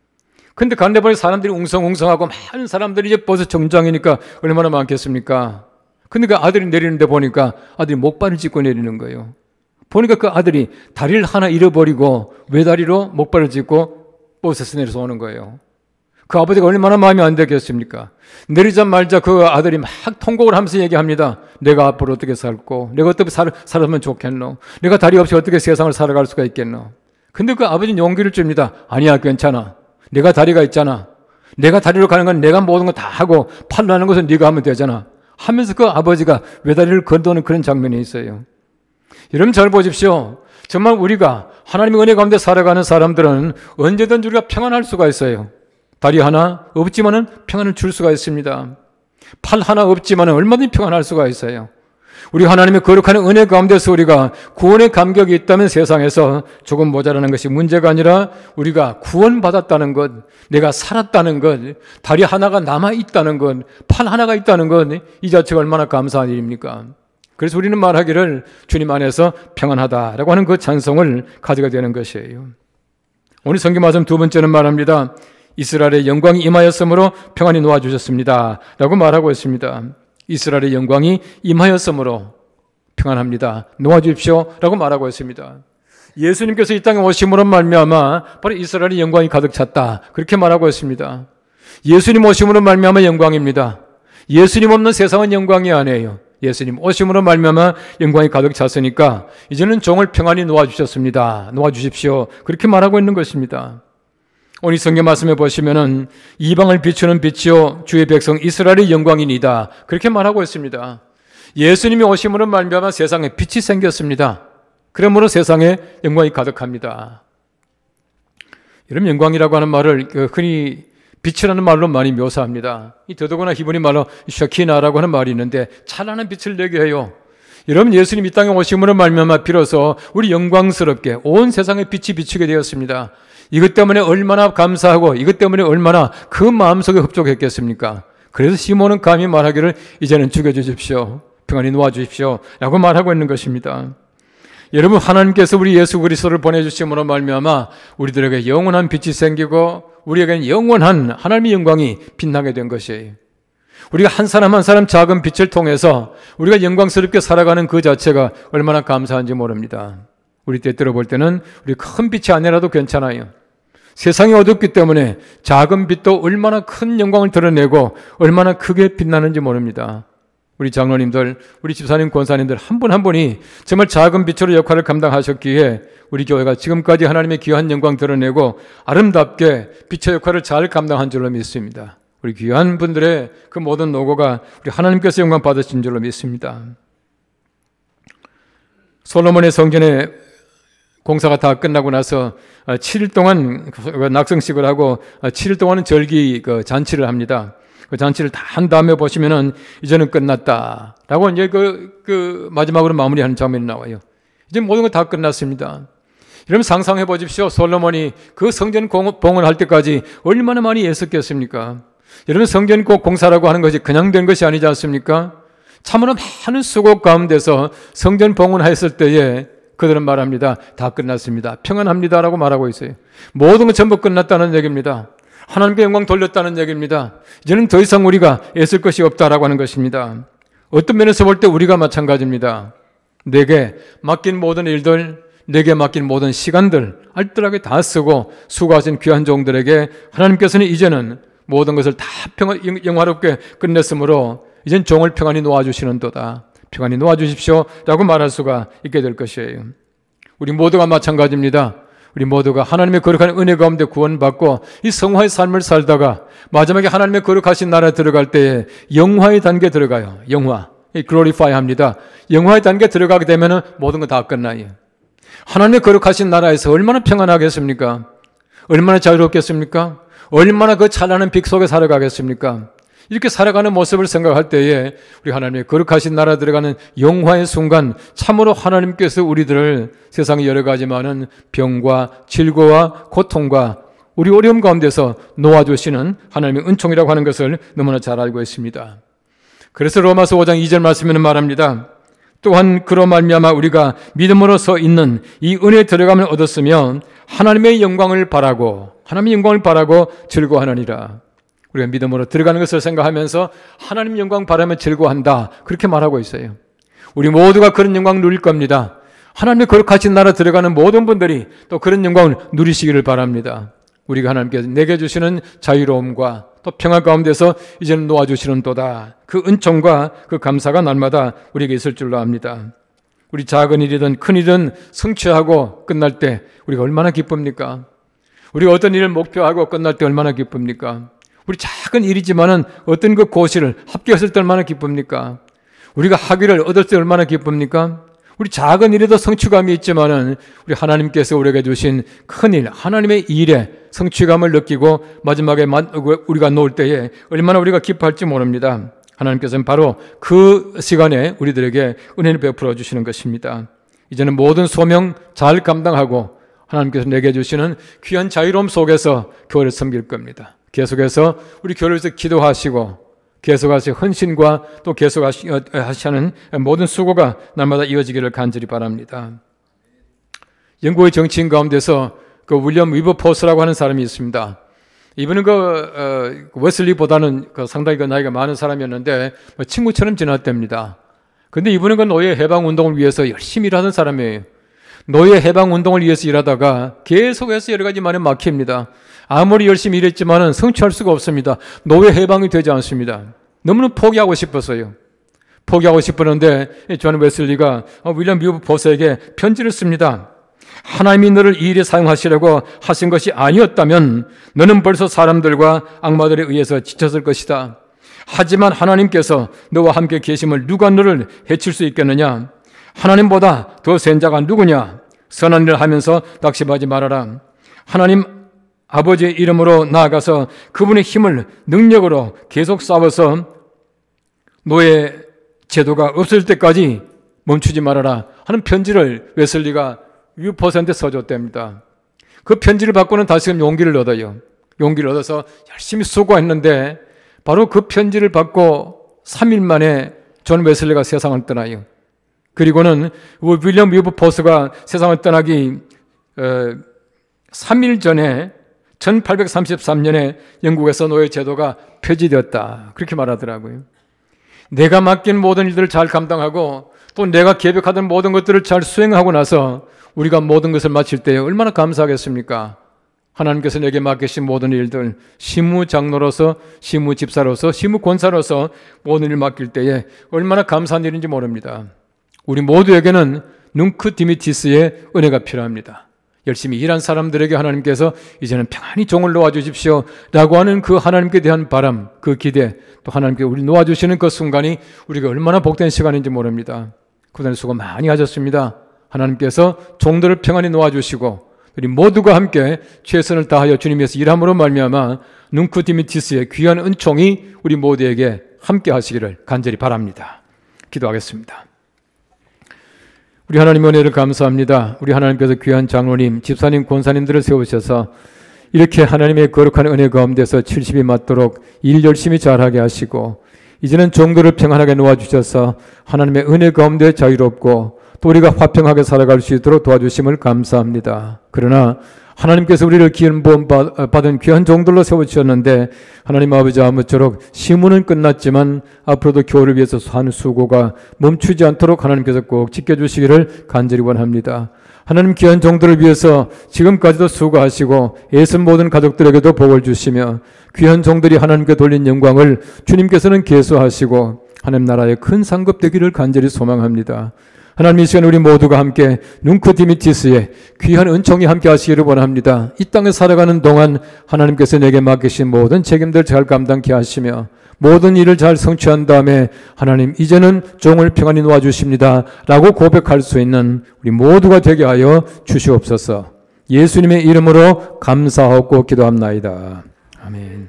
근데 가는데 보니 사람들이 웅성웅성하고 많은 사람들이 이제 벌써 정장이니까 얼마나 많겠습니까? 근데 그 아들이 내리는데 보니까 아들이 목발을 짚고 내리는 거예요. 보니까 그 아들이 다리를 하나 잃어버리고 외다리로 목발을 짚고 버스에서 내려서 오는 거예요. 그 아버지가 얼마나 마음이 안 되겠습니까? 내리자마자 그 아들이 막 통곡을 하면서 얘기합니다. 내가 앞으로 어떻게 살고 내가 어떻게 살았으면 좋겠노? 내가 다리 없이 어떻게 세상을 살아갈 수가 있겠노? 근데 그 아버지는 용기를 줍니다. 아니야, 괜찮아. 내가 다리가 있잖아. 내가 다리로 가는 건 내가 모든 거 다 하고 팔로 하는 것은 네가 하면 되잖아. 하면서 그 아버지가 외다리를 건너는 그런 장면이 있어요. 여러분 잘 보십시오. 정말 우리가 하나님의 은혜 가운데 살아가는 사람들은 언제든지 우리가 평안할 수가 있어요. 다리 하나 없지만은 평안을 줄 수가 있습니다. 팔 하나 없지만은 얼마든지 평안할 수가 있어요. 우리 하나님의 거룩한 은혜 가운데서 우리가 구원의 감격이 있다면 세상에서 조금 모자라는 것이 문제가 아니라 우리가 구원받았다는 것, 내가 살았다는 것, 다리 하나가 남아있다는 것, 팔 하나가 있다는 것, 이 자체가 얼마나 감사한 일입니까? 그래서 우리는 말하기를 주님 안에서 평안하다라고 하는 그 찬송을 가져가 되는 것이에요. 오늘 성경 말씀 두 번째는 말합니다. 이스라엘의 영광이 임하였으므로 평안이 놓아주셨습니다 라고 말하고 있습니다. 이스라엘의 영광이 임하였으므로 평안합니다. 놓아주십시오 라고 말하고 있습니다. 예수님께서 이 땅에 오심으로 말미암아 바로 이스라엘의 영광이 가득 찼다 그렇게 말하고 있습니다. 예수님 오심으로 말미암아 영광입니다. 예수님 없는 세상은 영광이 아니에요. 예수님 오심으로 말미암아 영광이 가득 찼으니까 이제는 종을 평안히 놓아주셨습니다. 놓아주십시오 그렇게 말하고 있는 것입니다. 오늘 성경 말씀에 보시면은 이방을 비추는 빛이요 주의 백성 이스라엘의 영광이니다 그렇게 말하고 있습니다. 예수님이 오심으로 말미암아 세상에 빛이 생겼습니다. 그러므로 세상에 영광이 가득합니다. 여러분 영광이라고 하는 말을 흔히 빛이라는 말로 많이 묘사합니다. 이 더더구나 히브리 말로 샤키나라고 하는 말이 있는데 찬란한 빛을 내게 해요. 여러분 예수님 이 땅에 오심으로 말미암아 비로소 우리 영광스럽게 온 세상에 빛이 비추게 되었습니다. 이것 때문에 얼마나 감사하고 이것 때문에 얼마나 그 마음속에 흡족했겠습니까? 그래서 시몬은 감히 말하기를 이제는 죽여주십시오. 평안히 놓아주십시오 라고 말하고 있는 것입니다. 여러분 하나님께서 우리 예수 그리스도를 보내주심으로 말미암아 우리들에게 영원한 빛이 생기고 우리에게는 영원한 하나님의 영광이 빛나게 된 것이에요. 우리가 한 사람 한 사람 작은 빛을 통해서 우리가 영광스럽게 살아가는 그 자체가 얼마나 감사한지 모릅니다. 우리 때때로 볼 때는 우리 큰 빛이 아니라도 괜찮아요. 세상이 어둡기 때문에 작은 빛도 얼마나 큰 영광을 드러내고 얼마나 크게 빛나는지 모릅니다. 우리 장로님들, 우리 집사님, 권사님들 한 분 한 분이 정말 작은 빛으로 역할을 감당하셨기에 우리 교회가 지금까지 하나님의 귀한 영광 드러내고 아름답게 빛의 역할을 잘 감당한 줄로 믿습니다. 우리 귀한 분들의 그 모든 노고가 우리 하나님께서 영광 받으신 줄로 믿습니다. 솔로몬의 성전에 공사가 다 끝나고 나서 7일 동안 낙성식을 하고 7일 동안은 절기 잔치를 합니다. 그 잔치를 다 한 다음에 보시면은 이제는 끝났다라고 이제 그 마지막으로 마무리하는 장면이 나와요. 이제 모든 거 다 끝났습니다. 여러분 상상해 보십시오. 솔로몬이 그 성전 봉헌할 때까지 얼마나 많이 애썼겠습니까? 여러분 성전 공사라고 하는 것이 그냥 된 것이 아니지 않습니까? 참으로 많은 수고 가운데서 성전 봉헌했을 때에 그들은 말합니다. 다 끝났습니다. 평안합니다라고 말하고 있어요. 모든 건 전부 끝났다는 얘기입니다. 하나님께 영광 돌렸다는 얘기입니다. 이제는 더 이상 우리가 애쓸 것이 없다라고 하는 것입니다. 어떤 면에서 볼 때 우리가 마찬가지입니다. 내게 맡긴 모든 일들, 내게 맡긴 모든 시간들 알뜰하게 다 쓰고 수고하신 귀한 종들에게 하나님께서는 이제는 모든 것을 다 영화롭게 끝냈으므로 이젠 종을 평안히 놓아주시는도다. 평안히 놓아주십시오 라고 말할 수가 있게 될 것이에요. 우리 모두가 마찬가지입니다. 우리 모두가 하나님의 거룩한 은혜 가운데 구원받고 이 성화의 삶을 살다가 마지막에 하나님의 거룩하신 나라에 들어갈 때에 영화의 단계에 들어가요. 영화, glorify 합니다. 영화의 단계에 들어가게 되면 모든 거 다 끝나요. 하나님의 거룩하신 나라에서 얼마나 평안하겠습니까? 얼마나 자유롭겠습니까? 얼마나 그 찬란한 빛 속에 살아가겠습니까? 이렇게 살아가는 모습을 생각할 때에 우리 하나님의 거룩하신 나라 들어가는 영화의 순간 참으로 하나님께서 우리들을 세상의 여러 가지 많은 병과 질고와 고통과 우리 어려움 가운데서 놓아주시는 하나님의 은총이라고 하는 것을 너무나 잘 알고 있습니다. 그래서 로마서 5장 2절 말씀에는 말합니다. 또한 그로 말미암아 우리가 믿음으로서 있는 이 은혜에 들어가면 얻었으면 하나님의 영광을 바라고 즐거워하느니라. 우리가 믿음으로 들어가는 것을 생각하면서 하나님 영광 바라며 즐거워한다. 그렇게 말하고 있어요. 우리 모두가 그런 영광을 누릴 겁니다. 하나님의 거룩하신 나라 들어가는 모든 분들이 또 그런 영광을 누리시기를 바랍니다. 우리가 하나님께서 내게 주시는 자유로움과 또 평화 가운데서 이제는 놓아주시는 도다. 그 은총과 그 감사가 날마다 우리에게 있을 줄로 압니다. 우리 작은 일이든 큰 일이든 성취하고 끝날 때 우리가 얼마나 기쁩니까? 우리가 어떤 일을 목표하고 끝날 때 얼마나 기쁩니까? 우리 작은 일이지만은 어떤 그 고시를 합격했을 때 얼마나 기쁩니까? 우리가 학위를 얻을 때 얼마나 기쁩니까? 우리 작은 일에도 성취감이 있지만은 우리 하나님께서 우리에게 주신 큰 일, 하나님의 일에 성취감을 느끼고 마지막에 우리가 놓을 때에 얼마나 우리가 기뻐할지 모릅니다. 하나님께서는 바로 그 시간에 우리들에게 은혜를 베풀어 주시는 것입니다. 이제는 모든 소명 잘 감당하고 하나님께서 내게 주시는 귀한 자유로움 속에서 교회를 섬길 겁니다. 계속해서 우리 교회를 위해서 기도하시고 계속하시는 헌신과 또 계속하시는 모든 수고가 날마다 이어지기를 간절히 바랍니다. 영국의 정치인 가운데서 그 윌리엄 위버포스라고 하는 사람이 있습니다. 이분은 웨슬리보다는 상당히 나이가 많은 사람이었는데 친구처럼 지냈답니다. 근데 이분은 노예 해방 운동을 위해서 열심히 일하던 사람이에요. 노예 해방 운동을 위해서 일하다가 계속해서 여러 가지 말에 막힙니다. 아무리 열심히 일했지만은 성취할 수가 없습니다. 노예 해방이 되지 않습니다. 너무나 포기하고 싶었어요. 포기하고 싶었는데 존 웨슬리가 윌리엄 위버포스에게 편지를 씁니다. 하나님이 너를 이 일에 사용하시려고 하신 것이 아니었다면 너는 벌써 사람들과 악마들에 의해서 지쳤을 것이다. 하지만 하나님께서 너와 함께 계심을 누가 너를 해칠 수 있겠느냐? 하나님보다 더 센 자가 누구냐? 선한 일을 하면서 낙심하지 말아라. 하나님 아버지의 이름으로 나아가서 그분의 힘을 능력으로 계속 싸워서 노예 제도가 없을 때까지 멈추지 말아라 하는 편지를 웨슬리가 위버포스한테 써줬답니다. 그 편지를 받고는 다시금 용기를 얻어요. 용기를 얻어서 열심히 수고했는데 바로 그 편지를 받고 3일 만에 존 웨슬리가 세상을 떠나요. 그리고는 윌리엄 위버포스가 세상을 떠나기 3일 전에 1833년에 영국에서 노예 제도가 폐지되었다. 그렇게 말하더라고요. 내가 맡긴 모든 일들을 잘 감당하고 또 내가 계획하던 모든 것들을 잘 수행하고 나서 우리가 모든 것을 마칠 때 얼마나 감사하겠습니까? 하나님께서 내게 맡기신 모든 일들, 시무장로로서, 시무집사로서, 시무권사로서 모든 일을 맡길 때에 얼마나 감사한 일인지 모릅니다. 우리 모두에게는 뭉크 디미티스의 은혜가 필요합니다. 열심히 일한 사람들에게 하나님께서 이제는 평안히 종을 놓아주십시오 라고 하는 그 하나님께 대한 바람, 그 기대, 또 하나님께 우리 놓아주시는 그 순간이 우리가 얼마나 복된 시간인지 모릅니다. 그동안 수고 많이 하셨습니다. 하나님께서 종들을 평안히 놓아주시고 우리 모두가 함께 최선을 다하여 주님께서 일함으로 말미암아 뭉크 디미티스의 귀한 은총이 우리 모두에게 함께 하시기를 간절히 바랍니다. 기도하겠습니다. 우리 하나님 은혜를 감사합니다. 우리 하나님께서 귀한 장로님, 집사님, 권사님들을 세우셔서 이렇게 하나님의 거룩한 은혜 가운데서 70이 맞도록 일 열심히 잘하게 하시고 이제는 종들을 평안하게 놓아주셔서 하나님의 은혜 가운데 자유롭고 또 우리가 화평하게 살아갈 수 있도록 도와주심을 감사합니다. 그러나 하나님께서 우리를 기름 부음 받은 귀한 종들로 세워주셨는데 하나님 아버지 아무쪼록 시문은 끝났지만 앞으로도 교회를 위해서 하는 수고가 멈추지 않도록 하나님께서 꼭 지켜주시기를 간절히 원합니다. 하나님 귀한 종들을 위해서 지금까지도 수고하시고 애쓴 모든 가족들에게도 복을 주시며 귀한 종들이 하나님께 돌린 영광을 주님께서는 계수하시고 하나님 나라의 큰 상급 되기를 간절히 소망합니다. 하나님 이 시간 우리 모두가 함께 뭉크 디미티스의 귀한 은총이 함께 하시기를 원합니다. 이 땅에 살아가는 동안 하나님께서 내게 맡기신 모든 책임들 잘 감당케 하시며 모든 일을 잘 성취한 다음에 하나님 이제는 종을 평안히 놓아주십니다 라고 고백할 수 있는 우리 모두가 되게 하여 주시옵소서. 예수님의 이름으로 감사하고 기도합나이다. 아멘.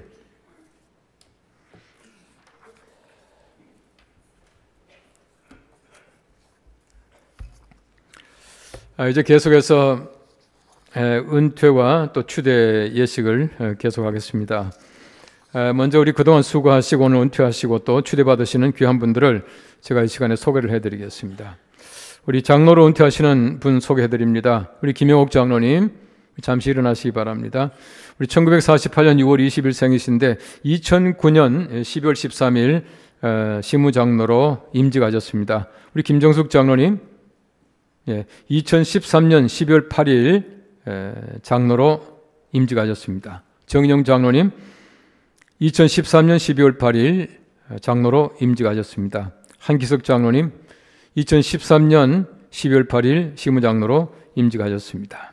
이제 계속해서 은퇴와 또 추대 예식을 계속하겠습니다. 먼저 우리 그동안 수고하시고 오늘 은퇴하시고 또 추대받으시는 귀한 분들을 제가 이 시간에 소개를 해드리겠습니다. 우리 장로로 은퇴하시는 분 소개해드립니다. 우리 김영옥 장로님 잠시 일어나시기 바랍니다. 우리 1948년 6월 20일생이신데 2009년 12월 13일 시무장로로 임직하셨습니다. 우리 김정숙 장로님 2013년 12월 8일 장로로 임직하셨습니다. 정인영 장로님 2013년 12월 8일 장로로 임직하셨습니다. 한기석 장로님 2013년 12월 8일 시무장로로 임직하셨습니다.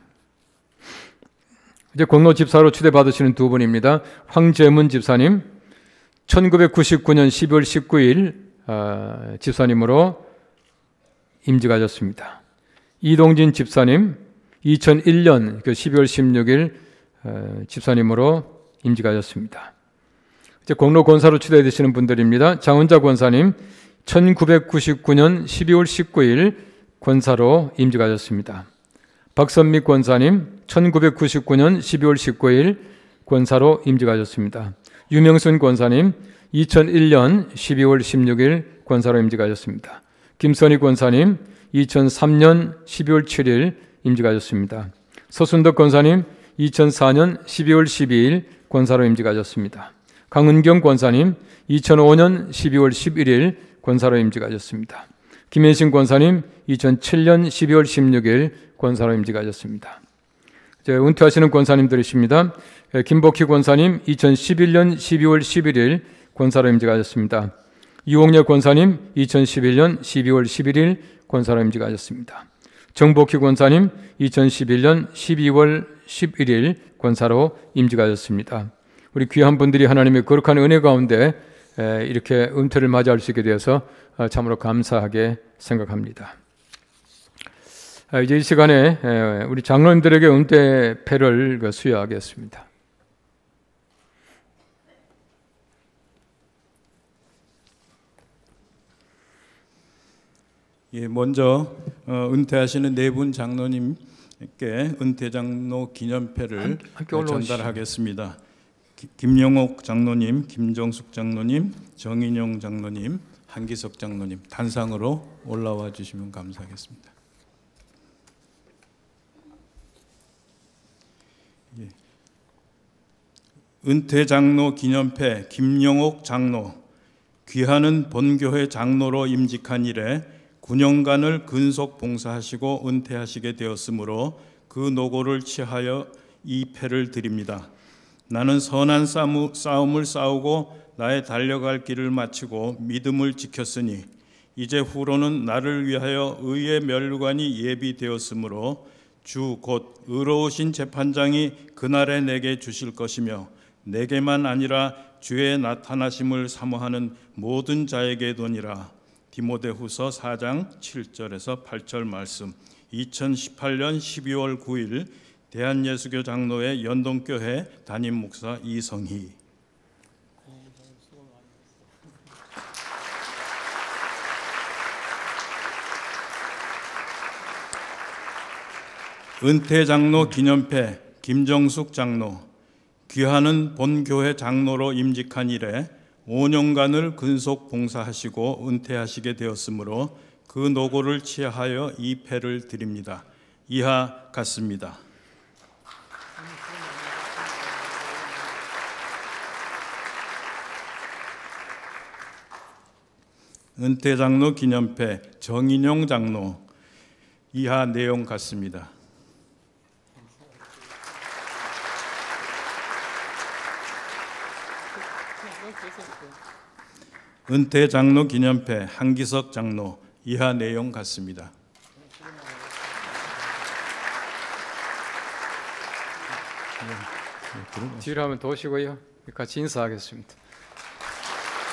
이제 공로 집사로 추대받으시는 두 분입니다. 황재문 집사님 1999년 12월 19일 집사님으로 임직하셨습니다. 이동진 집사님 2001년 12월 16일 집사님으로 임직하셨습니다. 이제 공로 권사로 추대되시는 분들입니다. 장은자 권사님 1999년 12월 19일 권사로 임직하셨습니다. 박선미 권사님 1999년 12월 19일 권사로 임직하셨습니다. 유명순 권사님 2001년 12월 16일 권사로 임직하셨습니다. 김선희 권사님 2003년 12월 7일 임직하셨습니다. 서순덕 권사님 2004년 12월 12일 권사로 임직하셨습니다. 강은경 권사님 2005년 12월 11일 권사로 임직하셨습니다. 김현신 권사님 2007년 12월 16일 권사로 임직하셨습니다. 이제 은퇴하시는 권사님들이십니다. 김복희 권사님 2011년 12월 11일 권사로 임직하셨습니다. 유홍렬 권사님 2011년 12월 11일 권사로 임직하셨습니다. 정복희 권사님 2011년 12월 11일 권사로 임직하셨습니다. 우리 귀한 분들이 하나님의 거룩한 은혜 가운데 이렇게 은퇴를 맞이할 수 있게 되어서 참으로 감사하게 생각합니다. 이제 이 시간에 우리 장로님들에게 은퇴패를 수여하겠습니다. 먼저 은퇴하시는 네 분 장로님께 은퇴장로 기념패를 전달하겠습니다. 김영옥 장로님, 김정숙 장로님, 정인용 장로님, 한기석 장로님 단상으로 올라와 주시면 감사하겠습니다. 은퇴장로 기념패 김영옥 장로, 귀하는 본교회 장로로 임직한 이래 9년간을 근속 봉사하시고 은퇴하시게 되었으므로 그 노고를 취하여 이 패를 드립니다. 나는 선한 싸움을 싸우고 나의 달려갈 길을 마치고 믿음을 지켰으니 이제 후로는 나를 위하여 의의 멸관이 예비되었으므로 주 곧 의로우신 재판장이 그날에 내게 주실 것이며 내게만 아니라 주의 나타나심을 사모하는 모든 자에게도니라. 디모데후서 4장 7절에서 8절 말씀. 2018년 12월 9일 대한예수교 장로회 연동교회 담임 목사 이성희. 은퇴장로 기념패 김정숙 장로, 귀하는 본교회 장로로 임직한 이래 5년간을 근속 봉사하시고 은퇴하시게 되었으므로 그 노고를 취하여 이 패를 드립니다. 이하 같습니다. 은퇴장로 기념패 정인용 장로, 이하 내용 같습니다. 은퇴장로 기념패 한기석 장로, 이하 내용 같습니다. 뒤로 한번 도시고요. 같이 인사하겠습니다.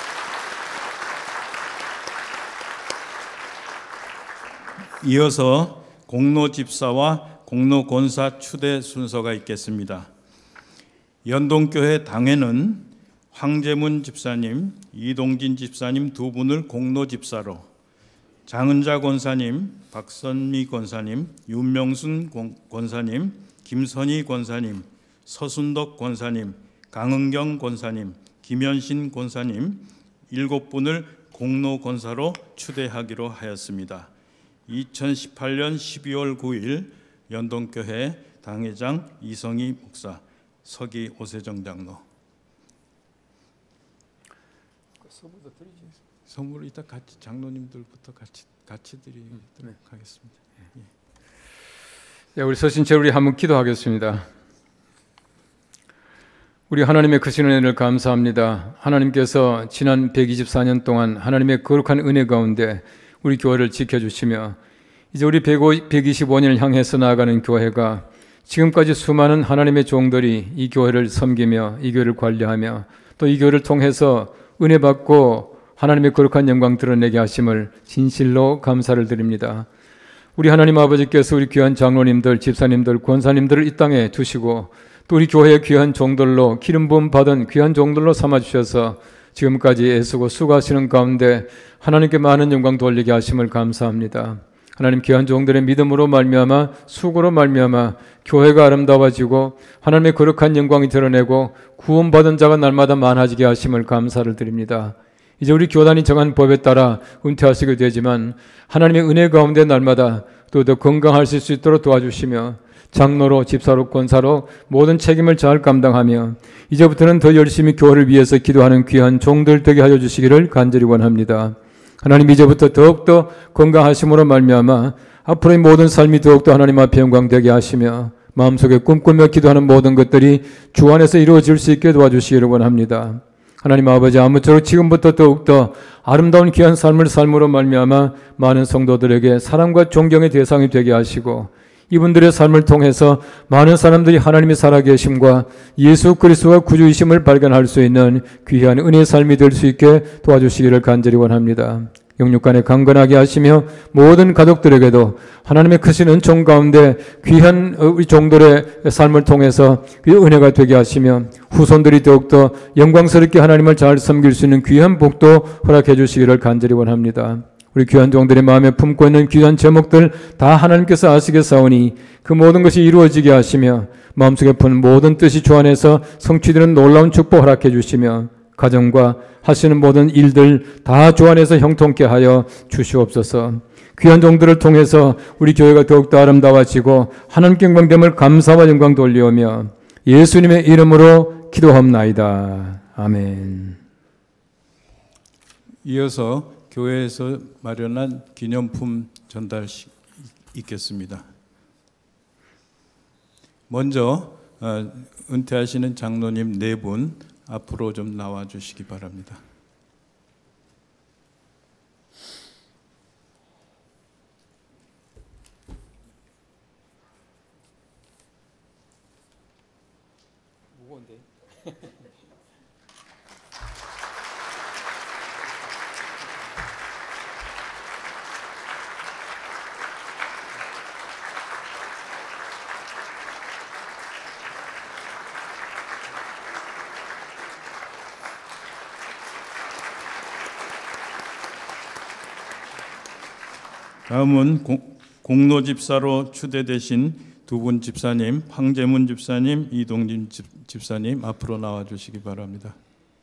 이어서 공로집사와 공로권사 추대 순서가 있겠습니다. 연동교회 당회는 황재문 집사님, 이동진 집사님 두 분을 공로집사로, 장은자 권사님, 박선미 권사님, 윤명순 권사님, 김선희 권사님, 서순덕 권사님, 강은경 권사님, 김현신 권사님 7분을 공로권사로 추대하기로 하였습니다. 2018년 12월 9일 연동교회 당회장 이성희 목사, 서기 오세정 장로. 선물을 이따 같이 장로님들부터 같이 드리도록 하겠습니다. 네, 우리 서신체 우리 한번 기도하겠습니다. 우리 하나님의 크신 은혜를 감사합니다. 하나님께서 지난 124년 동안 하나님의 거룩한 은혜 가운데 우리 교회를 지켜주시며 이제 우리 125년을 향해서 나아가는 교회가 지금까지 수많은 하나님의 종들이 이 교회를 섬기며 이 교회를 관리하며 또 이 교회를 통해서 은혜 받고 하나님의 거룩한 영광 드러내게 하심을 진실로 감사를 드립니다. 우리 하나님 아버지께서 우리 귀한 장로님들, 집사님들, 권사님들을 이 땅에 두시고 또 우리 교회의 귀한 종들로 기름 부음 받은 귀한 종들로 삼아주셔서 지금까지 애쓰고 수고하시는 가운데 하나님께 많은 영광 돌리게 하심을 감사합니다. 하나님 귀한 종들의 믿음으로 말미암아 수고로 말미암아 교회가 아름다워지고 하나님의 거룩한 영광이 드러내고 구원받은 자가 날마다 많아지게 하심을 감사를 드립니다. 이제 우리 교단이 정한 법에 따라 은퇴하시게 되지만 하나님의 은혜 가운데 날마다 또 더 건강하실 수 있도록 도와주시며 장로로 집사로 권사로 모든 책임을 잘 감당하며 이제부터는 더 열심히 교회를 위해서 기도하는 귀한 종들 되게 하여 주시기를 간절히 원합니다. 하나님 이제부터 더욱더 건강하심으로 말미암아 앞으로의 모든 삶이 더욱더 하나님 앞에 영광되게 하시며 마음속에 꿈꾸며 기도하는 모든 것들이 주 안에서 이루어질 수 있게 도와주시기를 원합니다. 하나님 아버지, 아무쪼록 지금부터 더욱더 아름다운 귀한 삶을 삶으로 말미암아 많은 성도들에게 사랑과 존경의 대상이 되게 하시고 이분들의 삶을 통해서 많은 사람들이 하나님이 살아계심과 예수 그리스도가 구주이심을 발견할 수 있는 귀한 은혜의 삶이 될 수 있게 도와주시기를 간절히 원합니다. 영육간에 강건하게 하시며 모든 가족들에게도 하나님의 크신 은총 가운데 귀한 우리 종들의 삶을 통해서 그 은혜가 되게 하시며 후손들이 더욱더 영광스럽게 하나님을 잘 섬길 수 있는 귀한 복도 허락해 주시기를 간절히 원합니다. 우리 귀한 종들의 마음에 품고 있는 귀한 제목들 다 하나님께서 아시겠사오니 그 모든 것이 이루어지게 하시며 마음속에 푸는 모든 뜻이 주 안에서 성취되는 놀라운 축복 허락해 주시며 가정과 하시는 모든 일들 다 주 안에서 형통케 하여 주시옵소서. 귀한 종들을 통해서 우리 교회가 더욱더 아름다워지고 하나님께 영광됨을 감사와 영광 돌리오며 예수님의 이름으로 기도합나이다. 아멘. 이어서 교회에서 마련한 기념품 전달식 있겠습니다. 먼저 은퇴하시는 장로님 4분 앞으로 좀 나와 주시기 바랍니다. 무거운데. 다음은 공로집사로 추대되신 2분 집사님, 황재문 집사님, 이동진 집사님 앞으로 나와 주시기 바랍니다.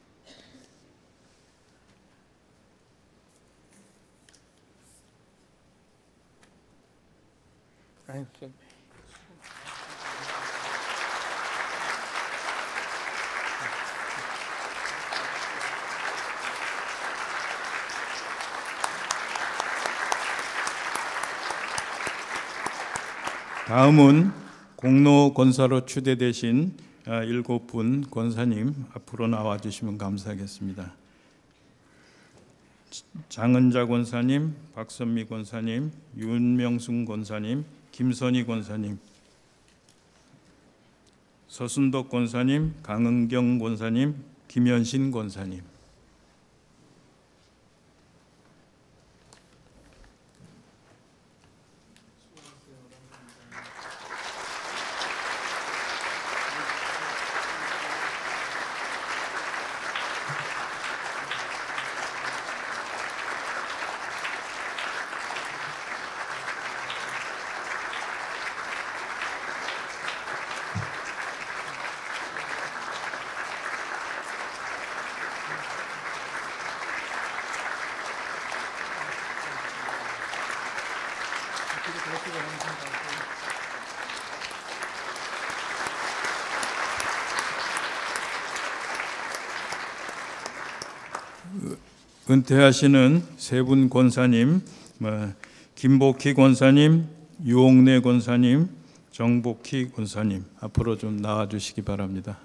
다음은 공로 권사로 추대되신 7분 권사님 앞으로 나와 주시면 감사하겠습니다. 장은자 권사님, 박선미 권사님, 윤명순 권사님, 김선희 권사님, 서순덕 권사님, 강은경 권사님, 김현신 권사님. 은퇴하시는 세 분 권사님, 김복희 권사님, 유옥래 권사님, 정복희 권사님 앞으로 좀 나와주시기 바랍니다.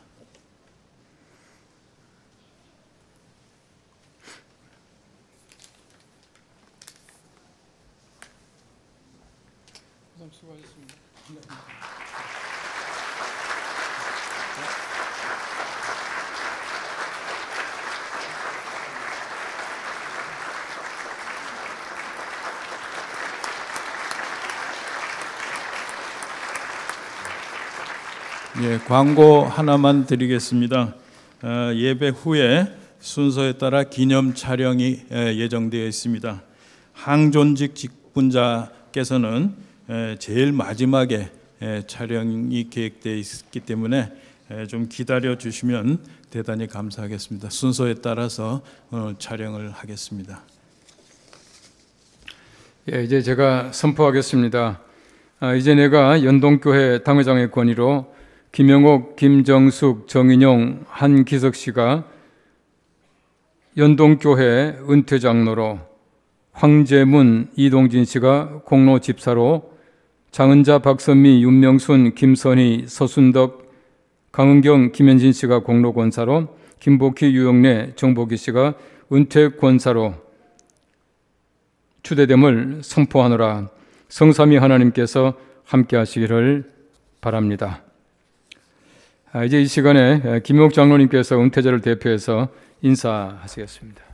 예, 광고 하나만 드리겠습니다. 예배 후에 순서에 따라 기념 촬영이 예정되어 있습니다. 항존직 직분자께서는 제일 마지막에 촬영이 계획되어 있기 때문에 좀 기다려 주시면 대단히 감사하겠습니다. 순서에 따라서 촬영을 하겠습니다. 예, 이제 제가 선포하겠습니다. 이제 내가 연동교회 당회장의 권위로 김영옥, 김정숙, 정인용, 한기석 씨가 연동교회 은퇴장로로, 황재문, 이동진 씨가 공로 집사로, 장은자, 박선미, 윤명순, 김선희, 서순덕, 강은경, 김현진 씨가 공로 권사로, 김복희, 유영래, 정복희 씨가 은퇴 권사로 추대됨을 선포하노라. 성삼위 하나님께서 함께 하시기를 바랍니다. 이제 이 시간에 김용옥 장로님께서 은퇴자를 대표해서 인사하시겠습니다.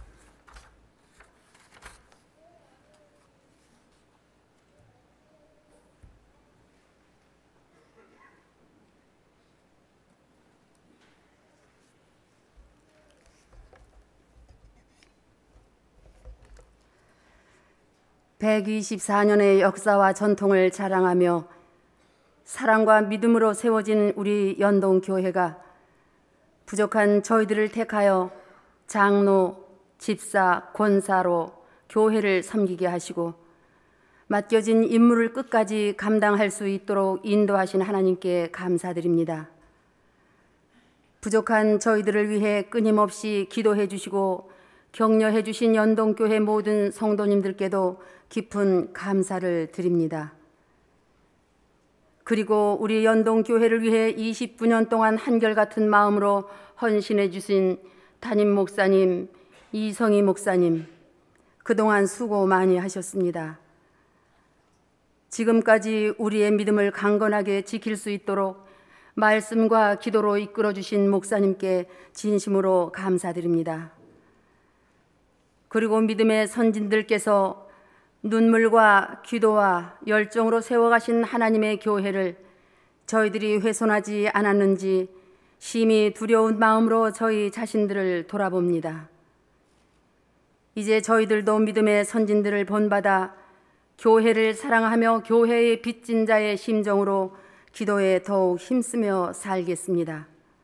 (124년의) 역사와 전통을 자랑하며 사랑과 믿음으로 세워진 우리 연동교회가 부족한 저희들을 택하여 장로, 집사, 권사로 교회를 섬기게 하시고 맡겨진 임무를 끝까지 감당할 수 있도록 인도하신 하나님께 감사드립니다. 부족한 저희들을 위해 끊임없이 기도해 주시고 격려해 주신 연동교회 모든 성도님들께도 깊은 감사를 드립니다. 그리고 우리 연동교회를 위해 29년 동안 한결같은 마음으로 헌신해 주신 담임 목사님, 이성희 목사님, 그동안 수고 많이 하셨습니다. 지금까지 우리의 믿음을 강건하게 지킬 수 있도록 말씀과 기도로 이끌어 주신 목사님께 진심으로 감사드립니다. 그리고 믿음의 선진들께서 눈물과 기도와 열정으로 세워가신 하나님의 교회를 저희들이 훼손하지 않았는지 심히 두려운 마음으로 저희 자신들을 돌아봅니다. 이제 저희들도 믿음의 선진들을 본받아 교회를 사랑하며 교회의 빚진 자의 심정으로 기도에 더욱 힘쓰며 살겠습니다.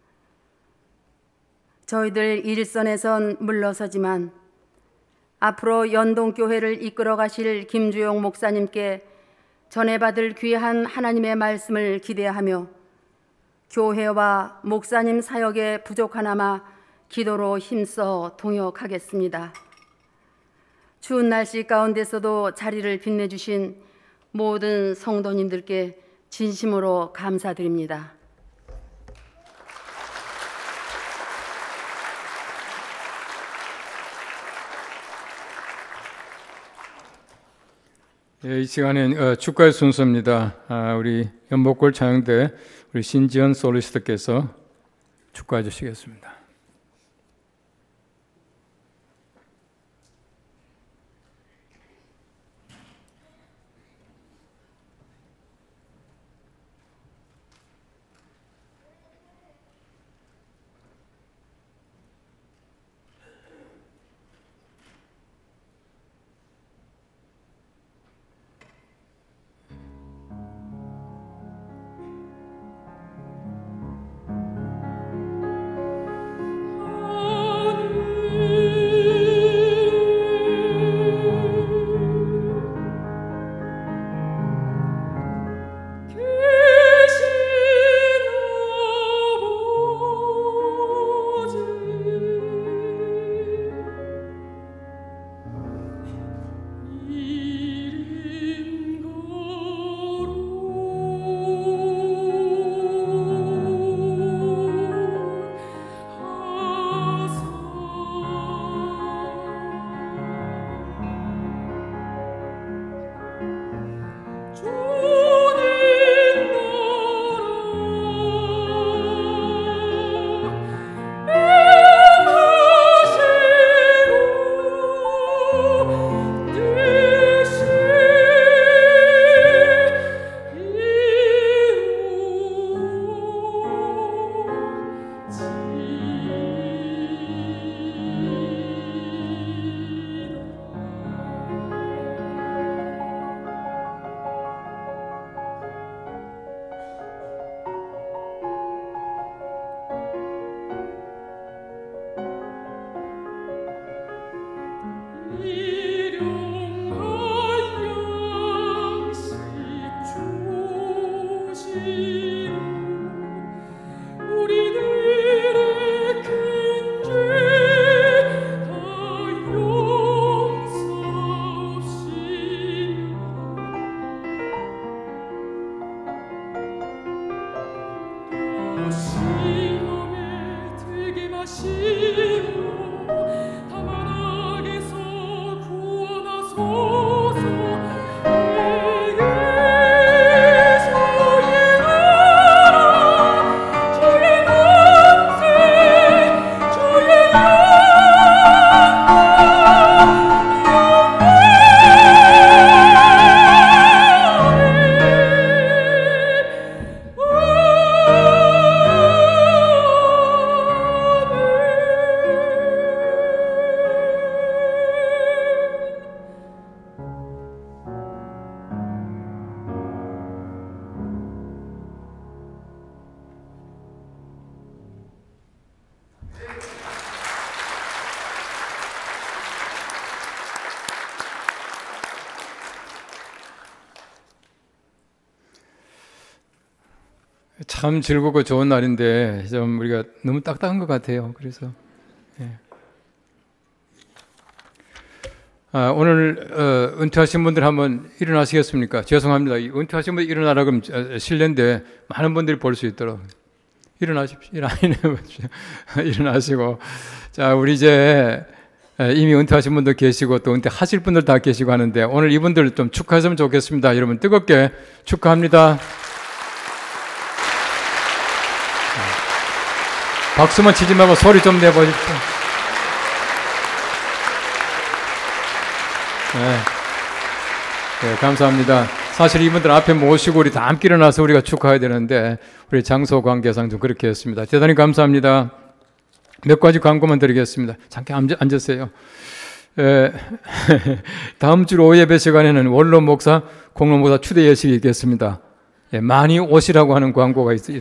저희들 일선에선 물러서지만 앞으로 연동교회를 이끌어 가실 김주용 목사님께 전해받을 귀한 하나님의 말씀을 기대하며 교회와 목사님 사역에 부족하나마 기도로 힘써 동역하겠습니다. 추운 날씨 가운데서도 자리를 빛내주신 모든 성도님들께 진심으로 감사드립니다. 이 시간엔 축가의 순서입니다. 우리 연복골 찬양대 우리 신지연 솔리스트께서 축가해 주시겠습니다. 참 즐겁고 좋은 날인데 좀 우리가 너무 딱딱한 것 같아요. 그래서 오늘 은퇴하신 분들 한번 일어나시겠습니까? 죄송합니다. 은퇴하신 분들 일어나라 그러면 실례인데 많은 분들이 볼 수 있도록 일어나십시오. 일어나시고 자 우리 이제 이미 은퇴하신 분도 계시고 또 은퇴하실 분들 다 계시고 하는데 오늘 이분들 좀 축하했으면 좋겠습니다. 여러분 뜨겁게 축하합니다. 박수만 치지 말고 소리 좀 내보십시오. 네, 감사합니다. 사실 이분들 앞에 모시고 우리 다 함께 일어나서 우리가 축하해야 되는데 우리 장소 관계상 좀 그렇게 했습니다. 대단히 감사합니다. 몇 가지 광고만 드리겠습니다. 잠깐 앉으세요. 다음 주 오후 예배 시간에는 원로 목사, 공로 목사 추대 예식이 있겠습니다. 많이 오시라고 하는 광고가 있어요.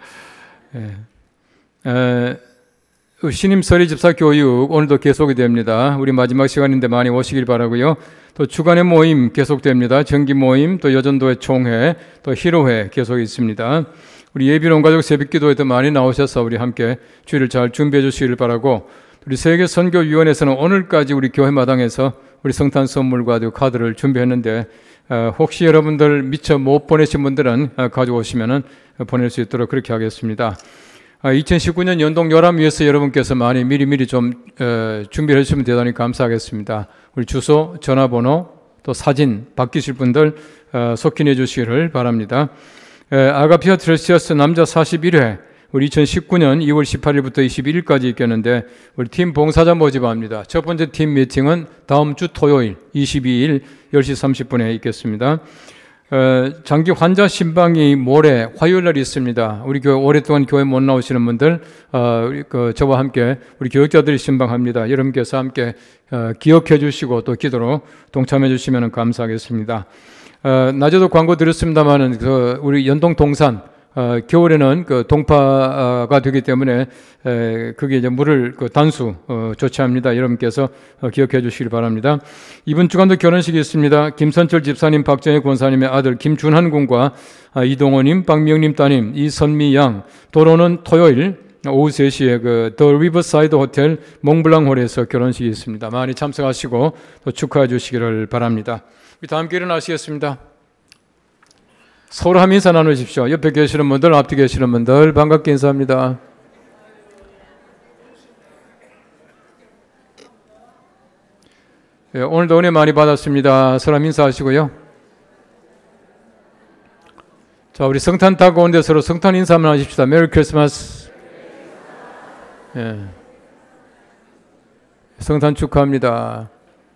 신임 서리 집사 교육 오늘도 계속이 됩니다. 우리 마지막 시간인데 많이 오시길 바라고요. 또 주간의 모임 계속됩니다. 정기 모임, 또 여전도회 총회, 또 희로회 계속 있습니다. 우리 예비론 가족 새벽기도에도 많이 나오셔서 우리 함께 주일을 잘 준비해 주시길 바라고, 우리 세계선교위원회에서는 오늘까지 우리 교회 마당에서 우리 성탄 선물과 카드를 준비했는데 혹시 여러분들 미처 못 보내신 분들은 가져오시면 보낼 수 있도록 그렇게 하겠습니다. 2019년 연동 요람 위해서 여러분께서 많이 미리 좀 준비해 주시면 대단히 감사하겠습니다. 우리 주소, 전화번호, 또 사진 바뀌실 분들 속히 내주시기를 바랍니다. 아가피아 트레시어스 남자 41회 우리 2019년 2월 18일부터 21일까지 있겠는데 우리 팀 봉사자 모집합니다. 첫 번째 팀 미팅은 다음 주 토요일 22일 10시 30분에 있겠습니다. 장기 환자 신방이 모레 화요일 날 있습니다. 우리 교회 오랫동안 교회 못 나오시는 분들 저와 함께 우리 교육자들이 신방합니다. 여러분께서 함께 기억해 주시고 또 기도로 동참해 주시면 감사하겠습니다. 낮에도 광고 드렸습니다만은 우리 연동 동산 겨울에는 동파가 되기 때문에 그게 이제 물을 단수 조치합니다. 여러분께서 기억해 주시길 바랍니다. 이번 주간도 결혼식이 있습니다. 김선철 집사님, 박정희 권사님의 아들 김준한 군과 이동호님, 박명림 따님, 이선미 양. 도로는 토요일 오후 3시에 더 리버사이드 호텔 몽블랑홀에서 결혼식이 있습니다. 많이 참석하시고 또 축하해 주시기를 바랍니다. 다 함께 일어나시겠습니다. 서로 함 인사 나누십시오. 옆에 계시는 분들, 앞뒤 계시는 분들 반갑게 인사합니다. 오늘도 은혜 많이 받았습니다. 서로 함 인사하시고요. 자, 우리 성탄 타고 온 데 서로 성탄 인사 한번 하십시다. 메리 크리스마스. 성탄 축하합니다.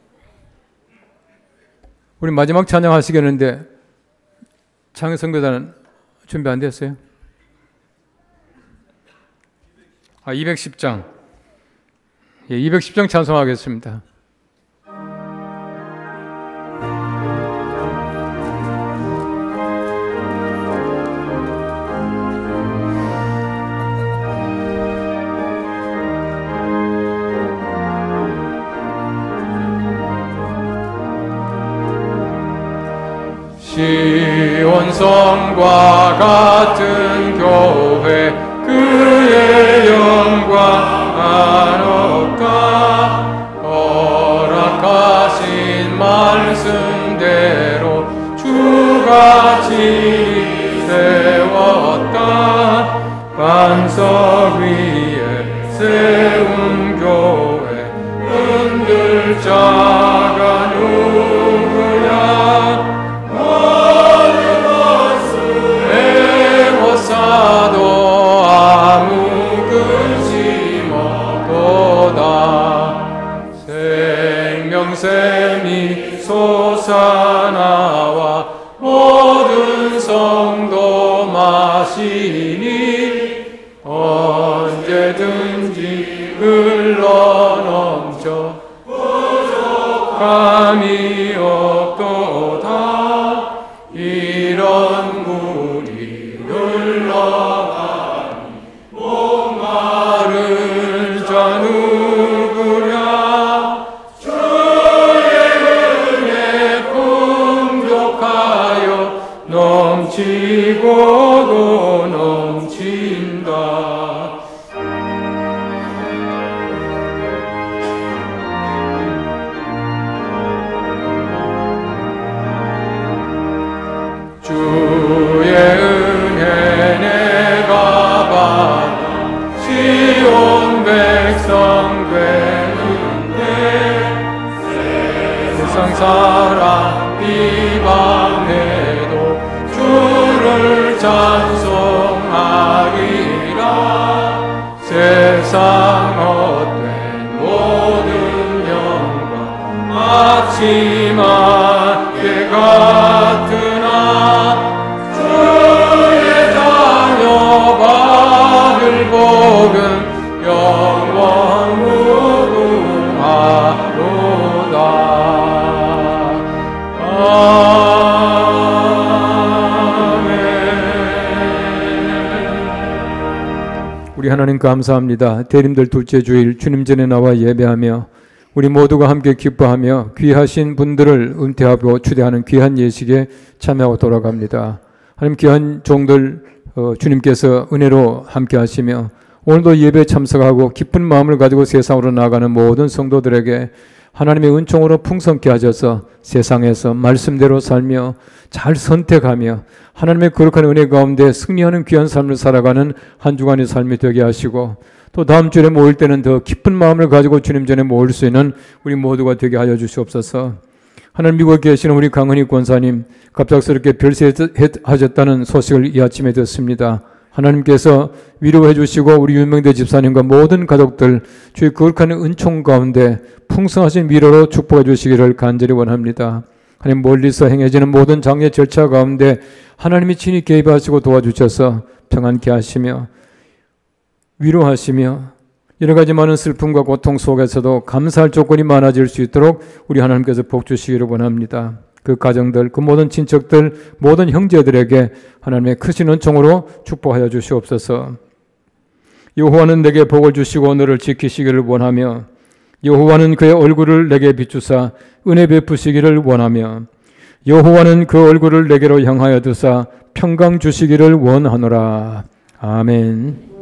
우리 마지막 찬양 하시겠는데 창의 선교단은 준비 안 됐어요? 210장. 210장 찬송하겠습니다. 시온성과 같은 교회 그의 영광 한없다. 허락하신 말씀대로 주가 진히 세웠다. 반석 위에 세운 교회 흔들 자가 누구야. 모든 것을 애워싸도 아무 근심 없도다. 생명샘이 솟아나와 모든 성도 마시니 언제든지 흘러넘쳐 부족함이 없도다. 이런 물이 흘러가니 목마른 자 누구랴. 주의 은혜 풍족하여 넘치고도 넘친다. 주의 은혜 내가 받아 시온 백성 되는데 세상 사람 비방해도 주를 찬송하리라. 세상 헛된 모든 영광 아침 안개 같으나 주의 자녀 받을 복은 영원 무궁하로다. 우리 하나님 감사합니다. 대림절 둘째 주일 주님 전에 나와 예배하며 우리 모두가 함께 기뻐하며 귀하신 분들을 은퇴하고 추대하는 귀한 예식에 참여하고 돌아갑니다. 하나님 귀한 종들 주님께서 은혜로 함께 하시며 오늘도 예배에 참석하고 기쁜 마음을 가지고 세상으로 나아가는 모든 성도들에게 하나님의 은총으로 풍성케 하셔서 세상에서 말씀대로 살며 잘 선택하며 하나님의 거룩한 은혜 가운데 승리하는 귀한 삶을 살아가는 한 주간의 삶이 되게 하시고 또 다음 주에 모일 때는 더 기쁜 마음을 가지고 주님 전에 모일 수 있는 우리 모두가 되게 하여 주시옵소서. 하나님 미국에 계시는 우리 강은희 권사님 갑작스럽게 별세하셨다는 소식을 이 아침에 듣습니다. 하나님께서 위로해 주시고 우리 윤명대 집사님과 모든 가족들 주의 거룩한 은총 가운데 풍성하신 위로로 축복해 주시기를 간절히 원합니다. 하나님 멀리서 행해지는 모든 장례 절차 가운데 하나님이 친히 개입하시고 도와주셔서 평안케 하시며 위로하시며 여러 가지 많은 슬픔과 고통 속에서도 감사할 조건이 많아질 수 있도록 우리 하나님께서 복 주시기를 원합니다. 그 가정들, 그 모든 친척들, 모든 형제들에게 하나님의 크신 은총으로 축복하여 주시옵소서. 여호와는 내게 복을 주시고 너를 지키시기를 원하며 여호와는 그의 얼굴을 내게 비추사 은혜 베푸시기를 원하며 여호와는 그 얼굴을 내게로 향하여 두사 평강 주시기를 원하노라. 아멘.